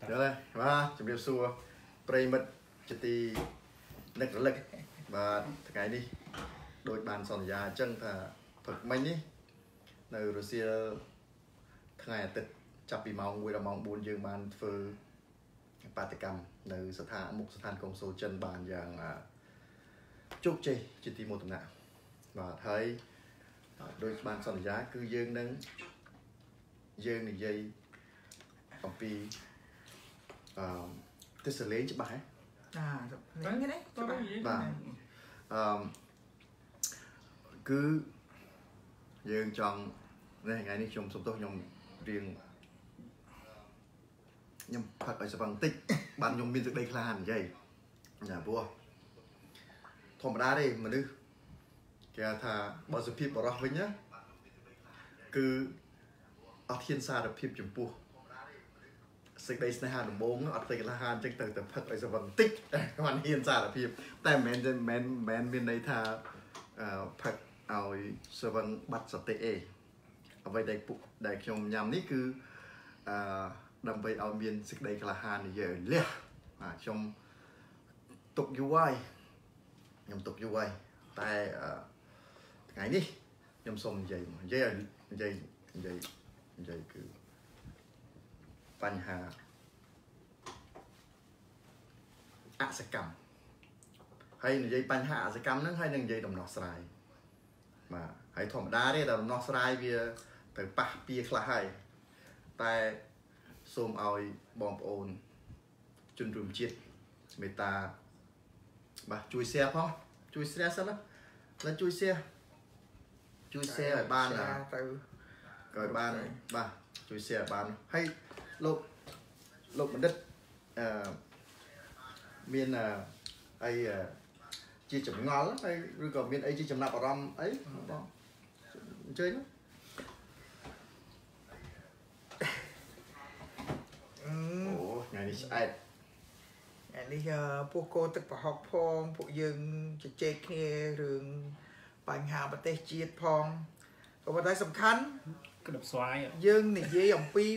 rồi và chụp điệp xua prey mất chỉ tì nực lực và cái đi đôi bàn sòn già chân thà phật mình đi nơi Russia ngày tịch chập bị mong quay là mong buồn dương bàn phơi ba cầm nơi sân thàn công số chân bàn dạng chúc chê chỉ tì một tuần nào và thấy đôi bàn sòn giá cứ dương nâng dương này dây còn pi tôi xử lý cho bài cái đấy và cứ dương chọn này ngày đi chung sống tốt nhom riêng nhom thật ở phần tích bạn nhom biên được đây là hẳn dày nhà vua thòng đá đi mà đưa kìa thà bao giờ phim bỏ ra với nhá cứ ở thiên xa được phim chụp bùa sự đây là hàng đồng bốn ở đây là hàng trên từ phật lại phần tích các bạn hiền xa là phimแต่men bên đây thà phậtเอาสวรรค์บัตรสเตย์เอาไว้ได้ชมยามนี้คือดำไปเอาเมียนสิกได้กระหานเยอะเลยชมตกอยู่ไว้ยำตกอยู่ไว้แต่ไงนี่ยำสมใหญ่คือปัญหาอาชญากรรมhay là dâyปัญหาอาชญากรรมนั้นให้หนึ่งdây đồng nọ sài mà hãy thòng đá đấy là nó sai vì phải bạc bia là hay tại xôm oi bom ồn chân rùm chiết người ta bà chui xe không chui xe sao đó là chui xe ở ban là rồi ban bà chui xe ở ban hay lục mình đất miền là hay chia chấm ngon lắm hay rồi còn miền ấy chia chấm nạp vào ram ấy chơi nữa ngày điพวกcô tức vào học phong phụ dương chỉ chơi kia đường bành hà bát tê chiết phong còn một cái sầm khăn cái đập xoay dương này dây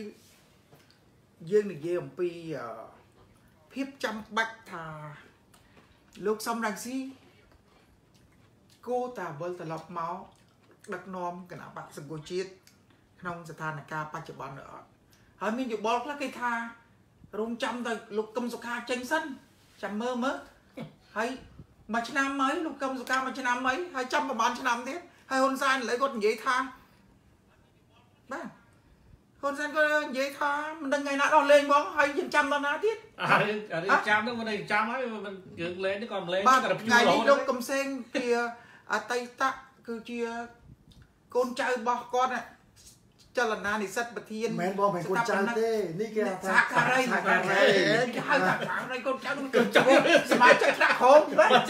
ông pi phép chăm bạch thà lúc xong đằng xí cô ta vơi ta lọc máu đặc nom cái nào bạn sừng cô chiết không sẽ than là ca ba chục bọn nữa hỏi mình chụp bó là cây tha rung trăm rồi lục cầm sọc ca tranh sân chăm mơ hay mà chân năm mấy lục cầm sọc ca mà chân năm mấy 200 mà bán chân năm thế hay hôn san lấy con giấy tha ba hôn san có giấy tha mình đừng ngày nào đó lên bó hay chân trăm đó ná tiết ở đây trăm đó đây trăm ấy mình dựng lên chứ còn lên ngày đi lục cầm sen kia tây tắc cứ chia con trai bỏ con này cho lần nào thì sắt bật thiên men bom phải con trai thế ní kia sạc cả đây hai thằng đây con trai nó cực mà chắc đã khổ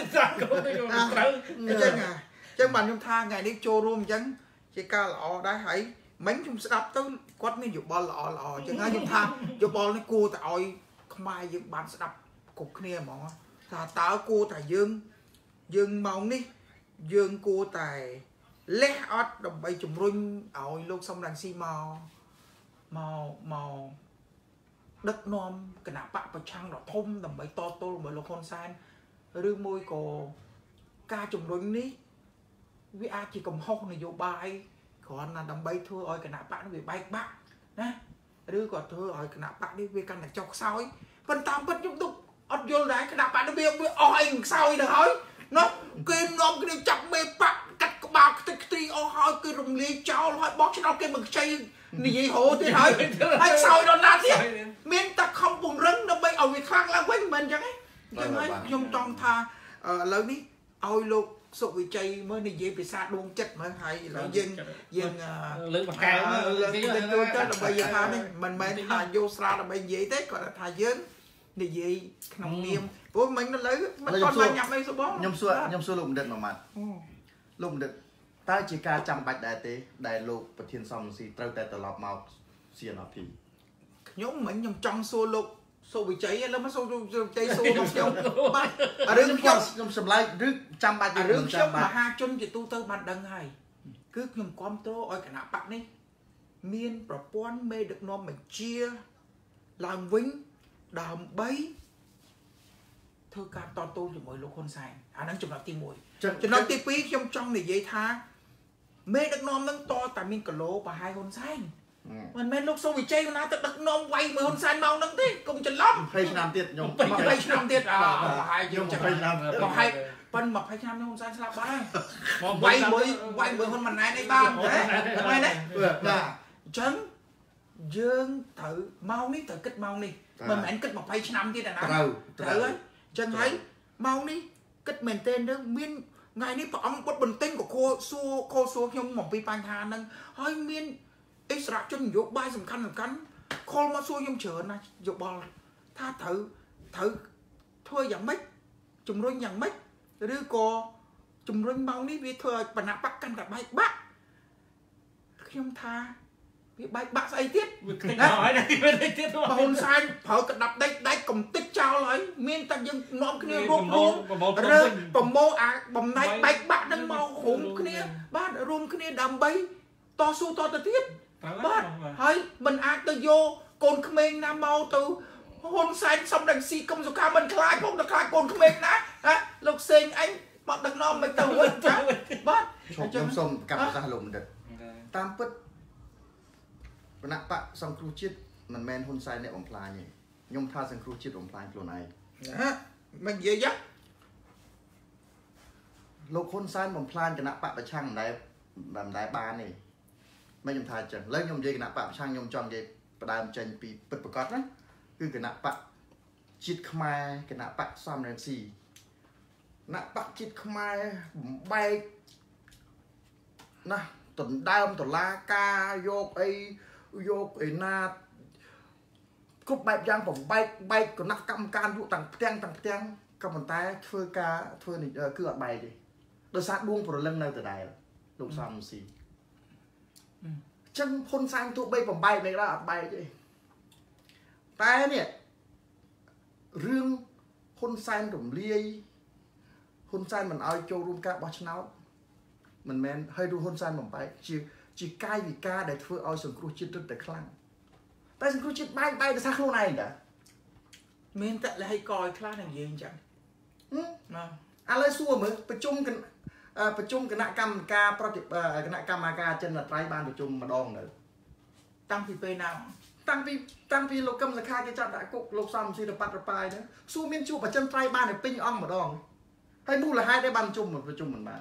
chứ bạn chúng ta ngày đi cho room chẳng chỉ ca lọ đã hãy mấy chúng sẽ đập tới quát mới dục bò lọ chứ ngay chúng ta dục bò nó cua tại mai dựng bạn sẽ đập cục kia mà thà tao cua tại dương mong đi dương cua tại lẽ ót đồng bay chùm rung ôi lúc xong đằng xi màu đất non cái nào bạc và trăng đỏ thôm đồng bay to bởi lúc con san rư môi cổ ca chùm rung ní vì ai chỉ cầm hông này vô bay còn là đồng bay thưa ôi cái nào bạn vì bay bạc nè rư còn thưa ôi cái nào bạn đi vì căn là chọc sao ấy phần tam bất nhung tục ót vô đấy cái nào bạn nó biết ôi sao ấy được hỏi nó kim non cái này chọc mê bạc bà cái hỏi cái rồng ly cháu hỏi bó cho nó cái mực chay gì hộ thì hỏi hay sao đó là thế miền ta không buồn rấn nó bay ở việc khác là quên mình chẳng ấy chẳng ấy dùng trong tha lớn đi ôi lúc số vị chay mới này dễ bị xa đuông chết mới hay là dân lớn mặt cao lên tôi chết là bây giờ tha đi mình thà vô xa là bây dễ thế gọi là thà dớn thì gì nồng niềm của mình nó lấy mình con mà nhập đây số bó nhom xua lụng đợt mà mặt lụng đợt ta chỉ ca chăm bạch đại tế đại lục và thiên song si trâu tại tờ lọp màu CNRP nhóm mình nhầm trong xô lục xô bị cháy lắm mà xô cháy xô không giống à đừng nhom sầm lại rước chăm bạch à đừng chăm mà hai chân chỉ tu tơ bạn đăng hay cứ nhầm con tố ôi cả nạp bạn đi miên và quan mê được nó mình chia làm vinh ដើម្បីធ្វើការតតូនជាមួយលោកហ៊ុនសែនអាហ្នឹងចំណុចទី1ចំណុចទី2ខ្ញុំចង់និយាយថាមេដឹកនាំនឹងតតែមានគីឡូប្រហែលហ៊ុនសែនមិនមែនលោកសុវិជ័យណាទៅដឹកនាំវាយមើលហ៊ុនសែនមកហ្នឹងទេកុំច្រឡំ 20 ឆ្នាំទៀតខ្ញុំ 20 ឆ្នាំទៀតប្រហែលយើង20 ឆ្នាំប្រហែលប៉ុន20 ឆ្នាំនេះហ៊ុនសែនស្លាប់បាត់ហើយវាយមើលហ៊ុនម៉ាណែតអីបានមែនទេបាទអញ្ចឹងយើងត្រូវម៉ោងនេះត្រូវគិតម៉ោងនេះមិនមែនគិត20 ឆ្នាំទៀតណាត្រូវហើយអញ្ចឹងហើយម៉ោងនេះគិតមែនទេនឹងមានថ្ងៃនេះព្រះអង្គបុតបន្ទិញក៏ខលសួរខ្ញុំអំពីបញ្ហាហ្នឹងហើយមានអិសរាជជននយោបាយសំខាន់ខលមកសួរខ្ញុំច្រើនណាយោបល់ថាត្រូវធ្វើយ៉ាងម៉េចជំរុញយ៉ាងម៉េចឬក៏ជំរុញម៉ោងនេះវាធ្វើឲ្យបណ្ណាបកកាន់តែបែកបាក់ខ្ញុំថាវាបែកបាក់ស្អីទៀតណាហើយទៀតហ៊ុនសែនប្រើកដាប់ដេកកំតិចចោលហើយមានតែយើងនាំគ្នារួមរើប្រមូលអាបំណែកបែកបាក់នឹងមករួមគ្នាបាទរួមគ្នាដើម្បីតស៊ូតទៅទៀតបាទហើយមិនអាចទៅយកកូនក្មេងណាមកទៅហ៊ុនសែនសុំដល់ស៊ីកុំសុខាមិនខ្លាចផងទៅខ្លាចកូនក្មេងណាលោកសេងអញមកដឹកនាំមិនទៅវិញចាបាទខ្ញុំសូមកាត់ប្រសាសន៍លោកបណ្ឌិតតាមពិតគណៈបកសង្គ្រោះជាតិមិនមែនហ៊ុនសែនអ្នកបំផ្លាញទេខ្ញុំថាសង្គ្រោះជាតិបំផ្លាញខ្លួនឯងណាមិននិយាយលោកហ៊ុនសែនបំផ្លាញគណៈបកប្រឆាំងមិនដែលបានទេមិនខ្ញុំថាអញ្ចឹងឥឡូវខ្ញុំនិយាយគណៈបកប្រឆាំងខ្ញុំចង់និយាយផ្ដើមចេញពីពិតប្រាកដណាគឺគណៈបកជាតិខ្មែរគណៈបកសំរងស៊ីគណៈបកជាតិខ្មែរបំបែកណាដណ្ដើមតុលាការយកអីណាគ្រប់បែបយ៉ាងបំបែកគណៈកម្មការយុទាំងផ្ទាំងក៏ប៉ុន្តែធ្វើនេះគឺអត់បែកទេដោយសារដួងប្រលឹងនៅដដែលលោកសំស៊ីចឹងហ៊ុនសែនទោះបីបំបែកមិនដែរអត់បែកទេតែនេះរឿងហ៊ុនសែនរំលាយហ៊ុនសែនមិនអោយចូលរួមការបោះឆ្នោតមិនមែនឲ្យហ៊ុនសែនបំបែកជាកាយវិការដែលធ្វើឲ្យសង្គ្រោះជាតិរឹតតែខ្លាំងតែសង្គ្រោះជាតិបែកទៅសារខ្លួនឯងតាមានតែលះឲ្យកឲ្យខ្លះនឹងនិយាយអញ្ចឹងឥឡូវសួរមើលប្រជុំគណៈកម្មការគណៈកម្មការចិនត្រៃបានប្រជុំម្ដងនៅតាំងពីពេលណាតាំងពីលោកកឹមសុខាគេចាប់ដាក់គុកលោកសំស៊ីរប៉ាត់រប៉ាយហ្នឹងសួរមានជួបប្រចិនត្រៃបានតែពេញអង្គម្ដងហើយមូលហេតុឯបានប្រជុំមិនបាន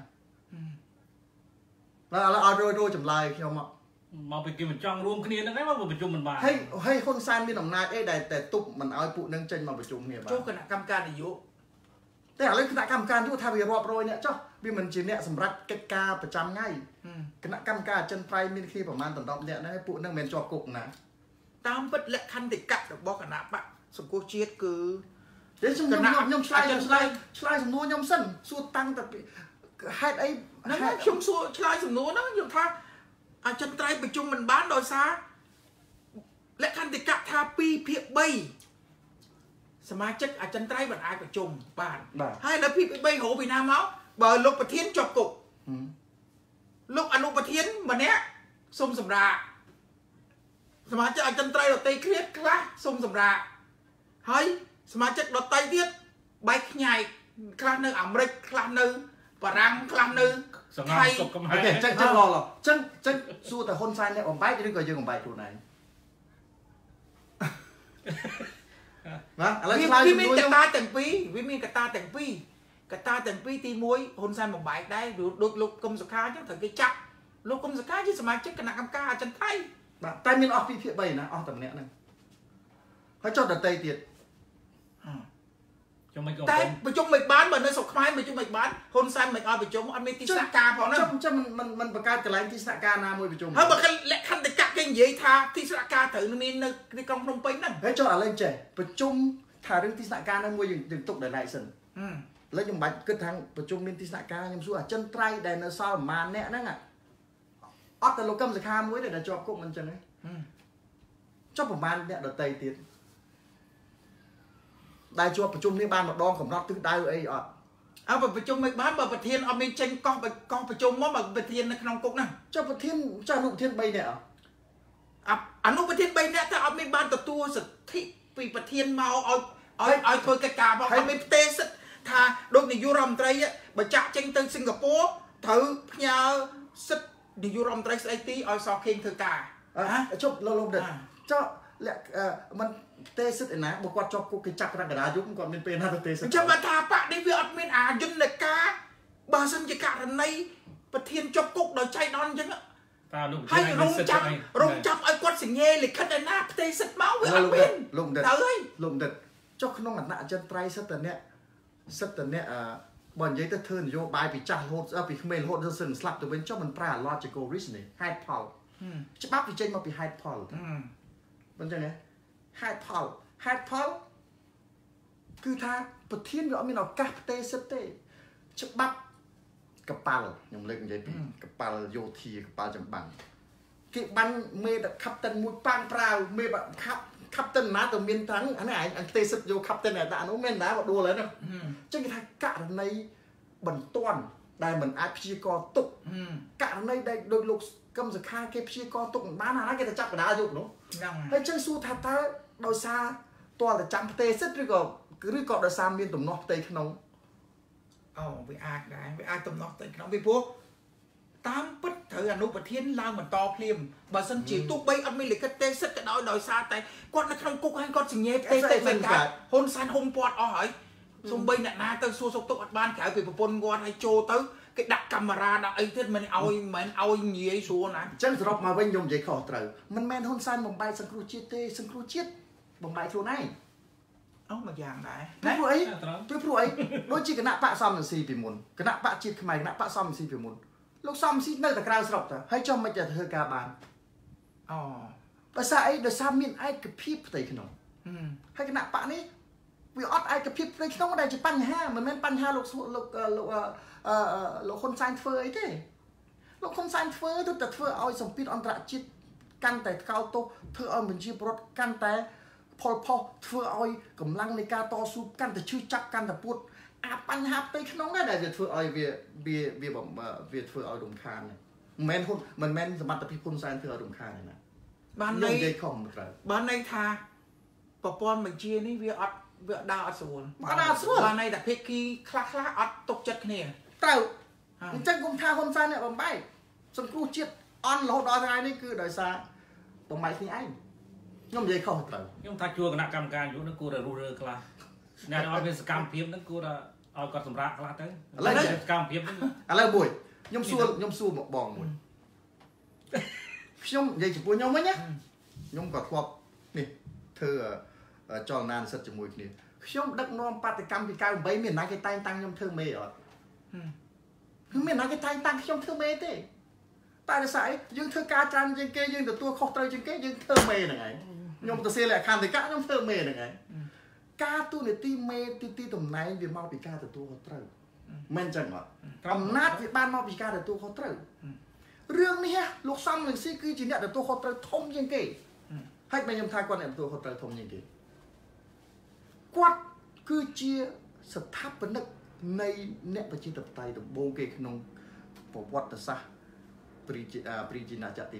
ឥឡូវឲ្យចម្លើយខ្ញុំមកពីគេមិនចង់រួមគ្នាហ្នឹងឯងមកប្រជុំមិនបានហើយហ៊ុនសែនមានអំណាចអីដែលតែទប់មិនឲ្យពួកនឹងចេញមកប្រជុំគ្នាបានចូលគណៈកម្មការនយោបាយតែឥឡូវគណៈកម្មការនយោបាយថាវារាប់រយអ្នកចុះវាមិនជាអ្នកសម្រាប់កិច្ចការប្រចាំថ្ងៃគណៈកម្មការចិនត្រៃមានគ្នាប្រហែល10អ្នកហ្នឹងពួកនឹងមិនមែនជាប់គុកណាតាមពិតលក្ខន្តិកៈរបស់គណៈបកសង្គ្រោះជាតិគឺខ្ញុំឆ្លើយសំណួរខ្ញុំសិនសួរតាំងតែហេតុអីហ្នឹងខ្ញុំសួរឆ្លើយសំណួរហ្នឹងខ្ញុំថាអចិន្ត្រៃយ៍ប្រជុំមិនបានដោយសារលក្ខន្តិកៈថា2ភាគ3សមាជិកអចិន្ត្រៃយ៍មិនអាចប្រជុំបានហើយដល់2ភាគ3រហូតពីណាមកបើលោកប្រធានជាប់គុកលោកអនុប្រធានម្នាក់សុំសម្រាប់សមាជិកអចិន្ត្រៃយ៍ដទៃគ្នាខ្លះសុំសម្រាប់ហើយសមាជិកដទៃទៀតបែកខ្ញែកខ្លះនៅអាមេរិកខ្លះនៅបារាំងខ្លះនៅថៃសុកកំហែងចឹងសួរតែហ៊ុនសែនអ្នកបំបែកឬក៏យើងបំបែកខ្លួនឯងបាទឥឡូវឆ្លើយវាមានកត្តាទាំងពីរកត្តាទាំងពីរទី1ហ៊ុនសែនបំបែកដែរដូចលោកកឹមសុខាអញ្ចឹងត្រូវគេចាប់លោកកឹមសុខាជាសមាជិកគណៈកម្មការអចិន្ត្រៃយ៍បាទតែមានអស់2ភាគ3ណាអស់តែម្នាក់ហ្នឹងហើយចុះដតីទៀតតែប្រជុំមិនបានបើនៅស្រុកខ្មែរប្រជុំមិនបានហ៊ុនសែនមិនឲ្យប្រជុំអត់មានទីស្នាក់ការផងហ្នឹងចាំមិនបង្កើតកន្លែងទីស្នាក់ការណាមួយប្រជុំហើយបើលក្ខន្តិកៈគេនិយាយថាទីស្នាក់ការត្រូវមាននៅទីក្រុងភ្នំពេញហ្នឹងហើយចុះឥឡូវចេះប្រជុំថារឿងទីស្នាក់ការហ្នឹងមួយយើងទុកដល់ឡៃសិនឥឡូវខ្ញុំបាច់គិតថាប្រជុំមានទីស្នាក់ការខ្ញុំសួរអចិន្ត្រៃយ៍ដែលនៅសល់ប្រហែលអ្នកហ្នឹងអត់តែលោកកឹមសុខាមួយទេដែលជាប់គុកមិនអញ្ចឹងទេចុះប្រហែលអ្នកដតីទៀតដែលជាប់ប្រជុំនេះបានម្ដងកំណត់ទិសដៅអីអត់បើប្រជុំមិនបានបើប្រធានអត់មានចេញកោះប្រជុំមកបើប្រធាននៅក្នុងគុកហ្នឹងចុះប្រធានចាស់អនុប្រធាន3នាក់អនុប្រធាន3នាក់តែអត់មានបានទទួលសិទ្ធិពីប្រធានមកឲ្យធ្វើកិច្ចការមកឲ្យមានផ្ទេសិទ្ធថាដូចនាយករដ្ឋមន្ត្រីបើចាក់ចេញទៅសិង្ហបុរីត្រូវផ្ញើសិទ្ធនាយករដ្ឋមន្ត្រីស្ដីទីឲ្យសខេងធ្វើការជប់លោកដិតចុះมันផ្ទេសិទ្ធឯណាបើគាត់ជាប់គុកគេចាប់កណ្ដាលយប់គាត់មានពេលណាទៅផ្ទេសិទ្ធចាំថាបកនេះវាអត់មានអាយន្តការបើសិនជាករណីប្រធានជាប់គុកដោយចៃដន្យអញ្ចឹងហើយរងចាំឲ្យគាត់សញ្ញេលិខិតឯណាផ្ទេសិទ្ធមកវាអត់មានលោកដិតចុះក្នុងអាណត្តិអចិន្ត្រៃយ៍សិទ្ធិតអ្នកបើនិយាយទៅធ្វើនយោបាយពីចាស់រហូតពីក្មេងរហូតដល់សិនស្លាប់ទៅវិញចុះមិនប្រើ logical reasoning ហេតុផលច្បាប់វាចេញមកពីហេតុផលមិនចឹងទេហេតុផលគឺថាប្រធានវាអត់មានឱកាសផ្ទេសិទ្ធទេច្បាប់កប៉ាល់ខ្ញុំលើកនិយាយពីកប៉ាល់យោធាកប៉ាល់ចម្បាំងគេបាញ់មេដឹកខាប់តិនមួយប៉ាំងប្រាវមេបាក់ខាប់តិនណាទៅមានតាំងអានេះឯងផ្ទេសិទ្ធយកខាប់តិនដាក់នោះមិនណាមកដួលហើយណាចឹងគេថាករណីបន្ទាន់ដែលមិនអាចព្យាករទុកករណីដែលដោយលោកកឹមសុខាគេព្យាករទុកមិនបានណាគេទៅចាប់កណ្ដាលយកនោះហើយចឹងសួរថាតើដោយសារតើតែចាំផ្ទេសិទ្ធឬក៏ដោយសារមានទំនាស់ផ្ទៃក្នុងវាអាចដែរវាអាចទំនាស់ផ្ទៃក្នុងពីព្រោះតាមពិតត្រូវអនុប្រធានឡើងបន្តភ្លាមបើសិនជាទោះបីអត់មានលិខិតទេសិទ្ធក៏ដោយសារតែគាត់នៅក្នុងគុកហើយគាត់សញ្ញេផ្ទេសិទ្ធមិនកើតហ៊ុនសែនហុំពាត់អស់ហើយសំបីអ្នកណាទៅសួរសុខទុក្ខអត់បានក្រៅពីប្រពន្ធគាត់ឲ្យចូលទៅគេដាក់កាមេរ៉ាដាក់អីទៀតមិនឲ្យងាយស្រួលណាអញ្ចឹងសរុបមកវិញខ្ញុំនិយាយខុសត្រូវមិនមែនហ៊ុនសែនបំបែកសង្គ្រោះជាតិទេសង្គ្រោះជាតិបំបែកខ្លួនឯងមួយយ៉ាងដែរព្រោះអីដូចជាគណៈបកសំរងស៊ីពីមុនគណៈបកជាតិខ្មែរគណៈបកសំរងស៊ីពីមុនលោកសំរងស៊ីនៅតែក្រៅស្រុកទៅហើយចុះមិនទៅធ្វើការបានដោយសារអីដោយសារមានឯកភាពផ្ទៃក្នុងហើយគណៈបកនេះវាអត់ឯកភាពផ្ទៃក្នុងដែលជាបញ្ហាមិនមែនបញ្ហាលោកហ៊ុនសែនធ្វើអីទេលោកហ៊ុនសែនធ្វើទៅតែធ្វើឲ្យសម្ពាធអន្តរជាតិកាន់តែថ្កោលទោសធ្វើឲ្យបញ្ជាប្រវត្តិកាន់តែផលផុសធ្វើឲ្យកម្លាំងនៃការតស៊ូកាន់តែឈឺចាប់កាន់តែពួតអាបញ្ហាផ្ទៃក្នុងដែរដែលវាធ្វើឲ្យវាធ្វើឲ្យរំខានមិនមែនសមត្ថភាពហ៊ុនសែនធ្វើឲ្យរំខានទេណាបានន័យនិយាយខុសមិនត្រូវបានន័យថាប្រព័ន្ធបញ្ជានេះវាដើរអត់ស្រួលបានន័យថាភាគីខ្លះអត់ទុកចិត្តគ្នាត្រូវអញ្ចឹងគុំថាហ៊ុនសែនអ្នកបំបែកសង្គ្រោះជាតិអន់រហូតដល់ថ្ងៃនេះគឺដោយសារបំបែកគ្នាឯងខ្ញុំនិយាយខុសត្រូវខ្ញុំថាជួគណៈកម្មការយុនឹងគួរតែរុះរើខ្លះអ្នកឲ្យមានសកម្មភាពហ្នឹងគួរតែឲ្យគាត់សម្រាប់ខ្លះទៅឥឡូវសកម្មភាពហ្នឹងឥឡូវមួយខ្ញុំសួរមកបងមួយខ្ញុំនិយាយចំពោះខ្ញុំវិញណាខ្ញុំក៏ធ្លាប់នេះធ្វើចលនានិស្សិតជាមួយគ្នាខ្ញុំដឹកនាំបាតកម្មពី98មានណាគេតែងតាំងខ្ញុំធ្វើមេអត់គឺមានណាគេតែងតាំងខ្ញុំធ្វើមេទេតែដោយសារអីយើងធ្វើការច្រើនជាងគេយើងទទួលខុសត្រូវជាងគេយើងធ្វើមេហ្នឹងឯងខ្ញុំទៅសេលក្ខន្តិកៈខ្ញុំធ្វើមេហ្នឹងឯងការទូនាទីមេទីតំណែងវាមកពីការទទួលខុសត្រូវមិនចឹងអត់អំណាចវាបានមកពីការទទួលខុសត្រូវរឿងនេះលោកសំរងស៊ីគឺជាអ្នកទទួលខុសត្រូវធំជាងគេហើយបើខ្ញុំថាគាត់អ្នកទទួលខុសត្រូវធំជាងគេគាត់គឺជាស្ថាបនិកនៃអ្នកប្រជាធិបតេយ្យដំបូងគេក្នុងប្រវត្តិសាស្ត្រព្រីជីណាចក្រទី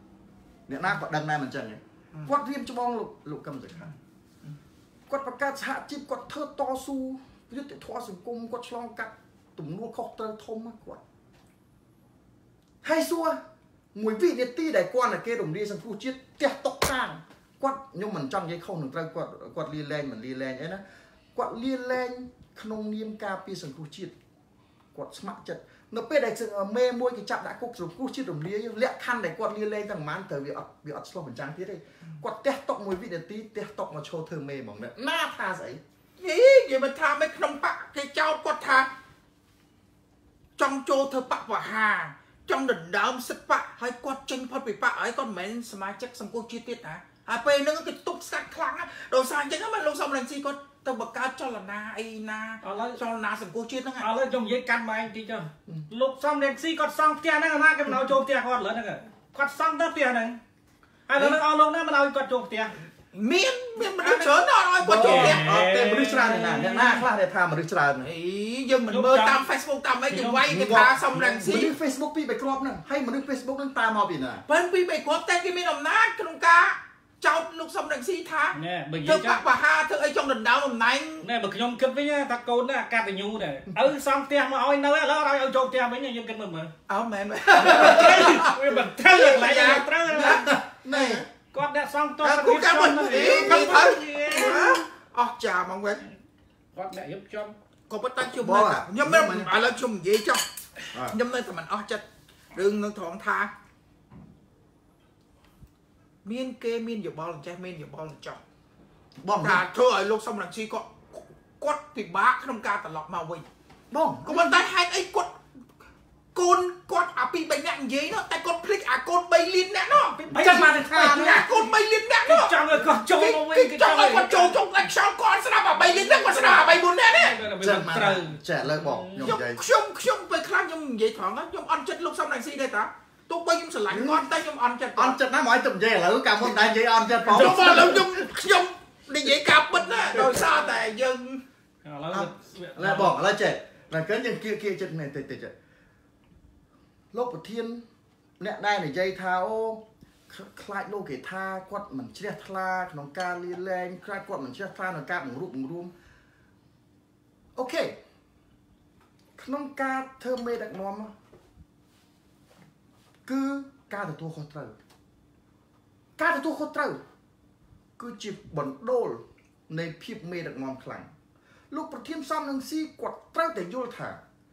2អ្នកណាក៏ដឹងដែរមិនចឹងទេគាត់រៀបច្បងលោកកឹមសុខាគាត់បង្កើតសហជីពគាត់ធ្វើតស៊ូយុត្តិធម៌សង្គមគាត់ឆ្លងកាត់ទំនួលខុសត្រូវធំគាត់ហើយសួរមួយវិនាទីដែលគាត់គេរំលាយសង្គ្រោះជាតិផ្ទះតុកតាំងគាត់ខ្ញុំមិនចង់និយាយខុសនឹងត្រូវគាត់លាលែងមិនលាលែងអីណាគាត់លាលែងក្នុងនាមការពារសង្គ្រោះជាតិគាត់ស្ម័គ្រចិត្តនៅពេលដែលមេមួយគេចាប់ដាក់គុកសង្គ្រោះជាតិរំលាយលក្ខខណ្ឌដែលគាត់លាលែងទាំងប៉ុន្មានទៅវាអត់ឆ្លោះបញ្ចាំងទៀតទេគាត់ផ្ទះតុកមួយវិនាទីផ្ទះតុកមកឈរធ្វើមេហ្មងណាថាស្អីនិយាយមិនថាមិនក្នុងបកគេចោទគាត់ថាចង់ចូលធ្វើបកវហាចង់ដណ្ដើមសិទ្ធិបកហើយគាត់ចេញផុតពីបកហើយគាត់មិនមែនសមាជិកសង្គមជាតិទៀតណាហើយពេលហ្នឹងគេទប់ស្កាត់ខ្លាំងណាស់ដោយសារអញ្ចឹងមកលោកសំរងស៊ីគាត់ទៅបង្កើតចលនាអីណាចលនាសង្គមជាតិហ្នឹងឥឡូវខ្ញុំនិយាយកាត់មកតិចចុះលោកសំរងស៊ីគាត់សង់ផ្ទះហ្នឹងអាណាគេមិនឲ្យចូលផ្ទះគាត់ឥឡូវហ្នឹងគាត់សង់ទៅផ្ទះហ្នឹងហើយឥឡូវឲ្យលោកណាមិនឲ្យគាត់ចូលផ្ទះមានមនុស្សច្រើនអត់ឲ្យគាត់ចូលផ្ទះអត់ទេមនុស្សច្រើនណាអ្នកណាខ្លះដែលថាមនុស្សច្រើនអីយើងមិនមើលតាម Facebook តាមអីគេវាយគេថាសំរងស៊ីមនុស្ស Facebook ពី3គ្រាប់ហ្នឹងហើយមនុស្ស Facebook ហ្នឹងតាមមកពីណាបើពី3គ្រាប់តែគេមានអំណាចក្នុងការចោតលោកសំរងស៊ីថាណែបើនិធ្វើយាយចឹងបហាធ្វើអីចង់ដណ្ដើមតំណែងណែបើខ្ញុំគិតវិញថាកូនអាកាតញ្ញូដែរឪសំផ្ទះមកឲ្យនៅឥឡូវឲ្យចូលផ្ទះវិញយើងគិតមើលអើមែនវាមិនត្រូវកន្លែងត្រូវណែគាត់អ្នកសំតោះគូកាមិនមិនទៅអស់ចាមកវិញគាត់អ្នករៀបចំក៏ប៉ុន្តែខ្ញុំខ្ញុំមិនឥឡូវខ្ញុំនិយាយចុះខ្ញុំនៅតែមិនអស់ចិត្តរឿងនឹងត្រង់ថាមានគេមានយោបល់ចេះមានយោបល់ចោះបងថាធ្វើឲ្យលោកសំរងស៊ីគាត់ពិបាកក្នុងការត្រឡប់មកវិញបងក៏ប៉ុន្តែហេតុអីគាត់កូនគាត់អាពី3នាក់និយាយនោះតែគាត់ភ្លេចអាកូន3លាននាក់នោះចាំមកថាកូន3លាននាក់នោះចង់ឲ្យគាត់ចូលមកវិញចង់ឲ្យគាត់ចូលចុងតែខ្យល់គាត់ស្ដាប់អា3លាននាក់គាត់ស្ដាប់អា3 4នាក់នេះត្រូវចាឥឡូវបងខ្ញុំនិយាយខ្ញុំពេលខ្លះខ្ញុំនិយាយត្រង់ខ្ញុំអន់ចិត្តលោកសំរងស៊ីដែរតាទោះបីខ្ញុំស្រឡាញ់គាត់តែខ្ញុំអន់ចិត្តណាស់មកឲ្យទៅនិយាយឥឡូវកាលមុនដែរនិយាយអន់ចិត្តបងខ្ញុំឥឡូវខ្ញុំនិយាយការពិតណាដោយសារតែយើងឥឡូវបងឥឡូវចេះតែគឺយើងគៀកចិត្តនេះតិចលោកប្រធានអ្នកដែលនិយាយថាអូខ្លាចលោកគេថាគាត់មិនជ្រះថ្លាក្នុងការលាលែងខ្លាចគាត់មិនជ្រះថ្លាក្នុងការបង្រួមអូខេក្នុងការធ្វើមេដឹកនាំគឺការទទួលខុសត្រូវគឺជាបណ្ដូលនៃភាពមេដឹកនាំខ្លាំងលោកប្រធានសំរងស៊ីគាត់ត្រូវតែយល់ថា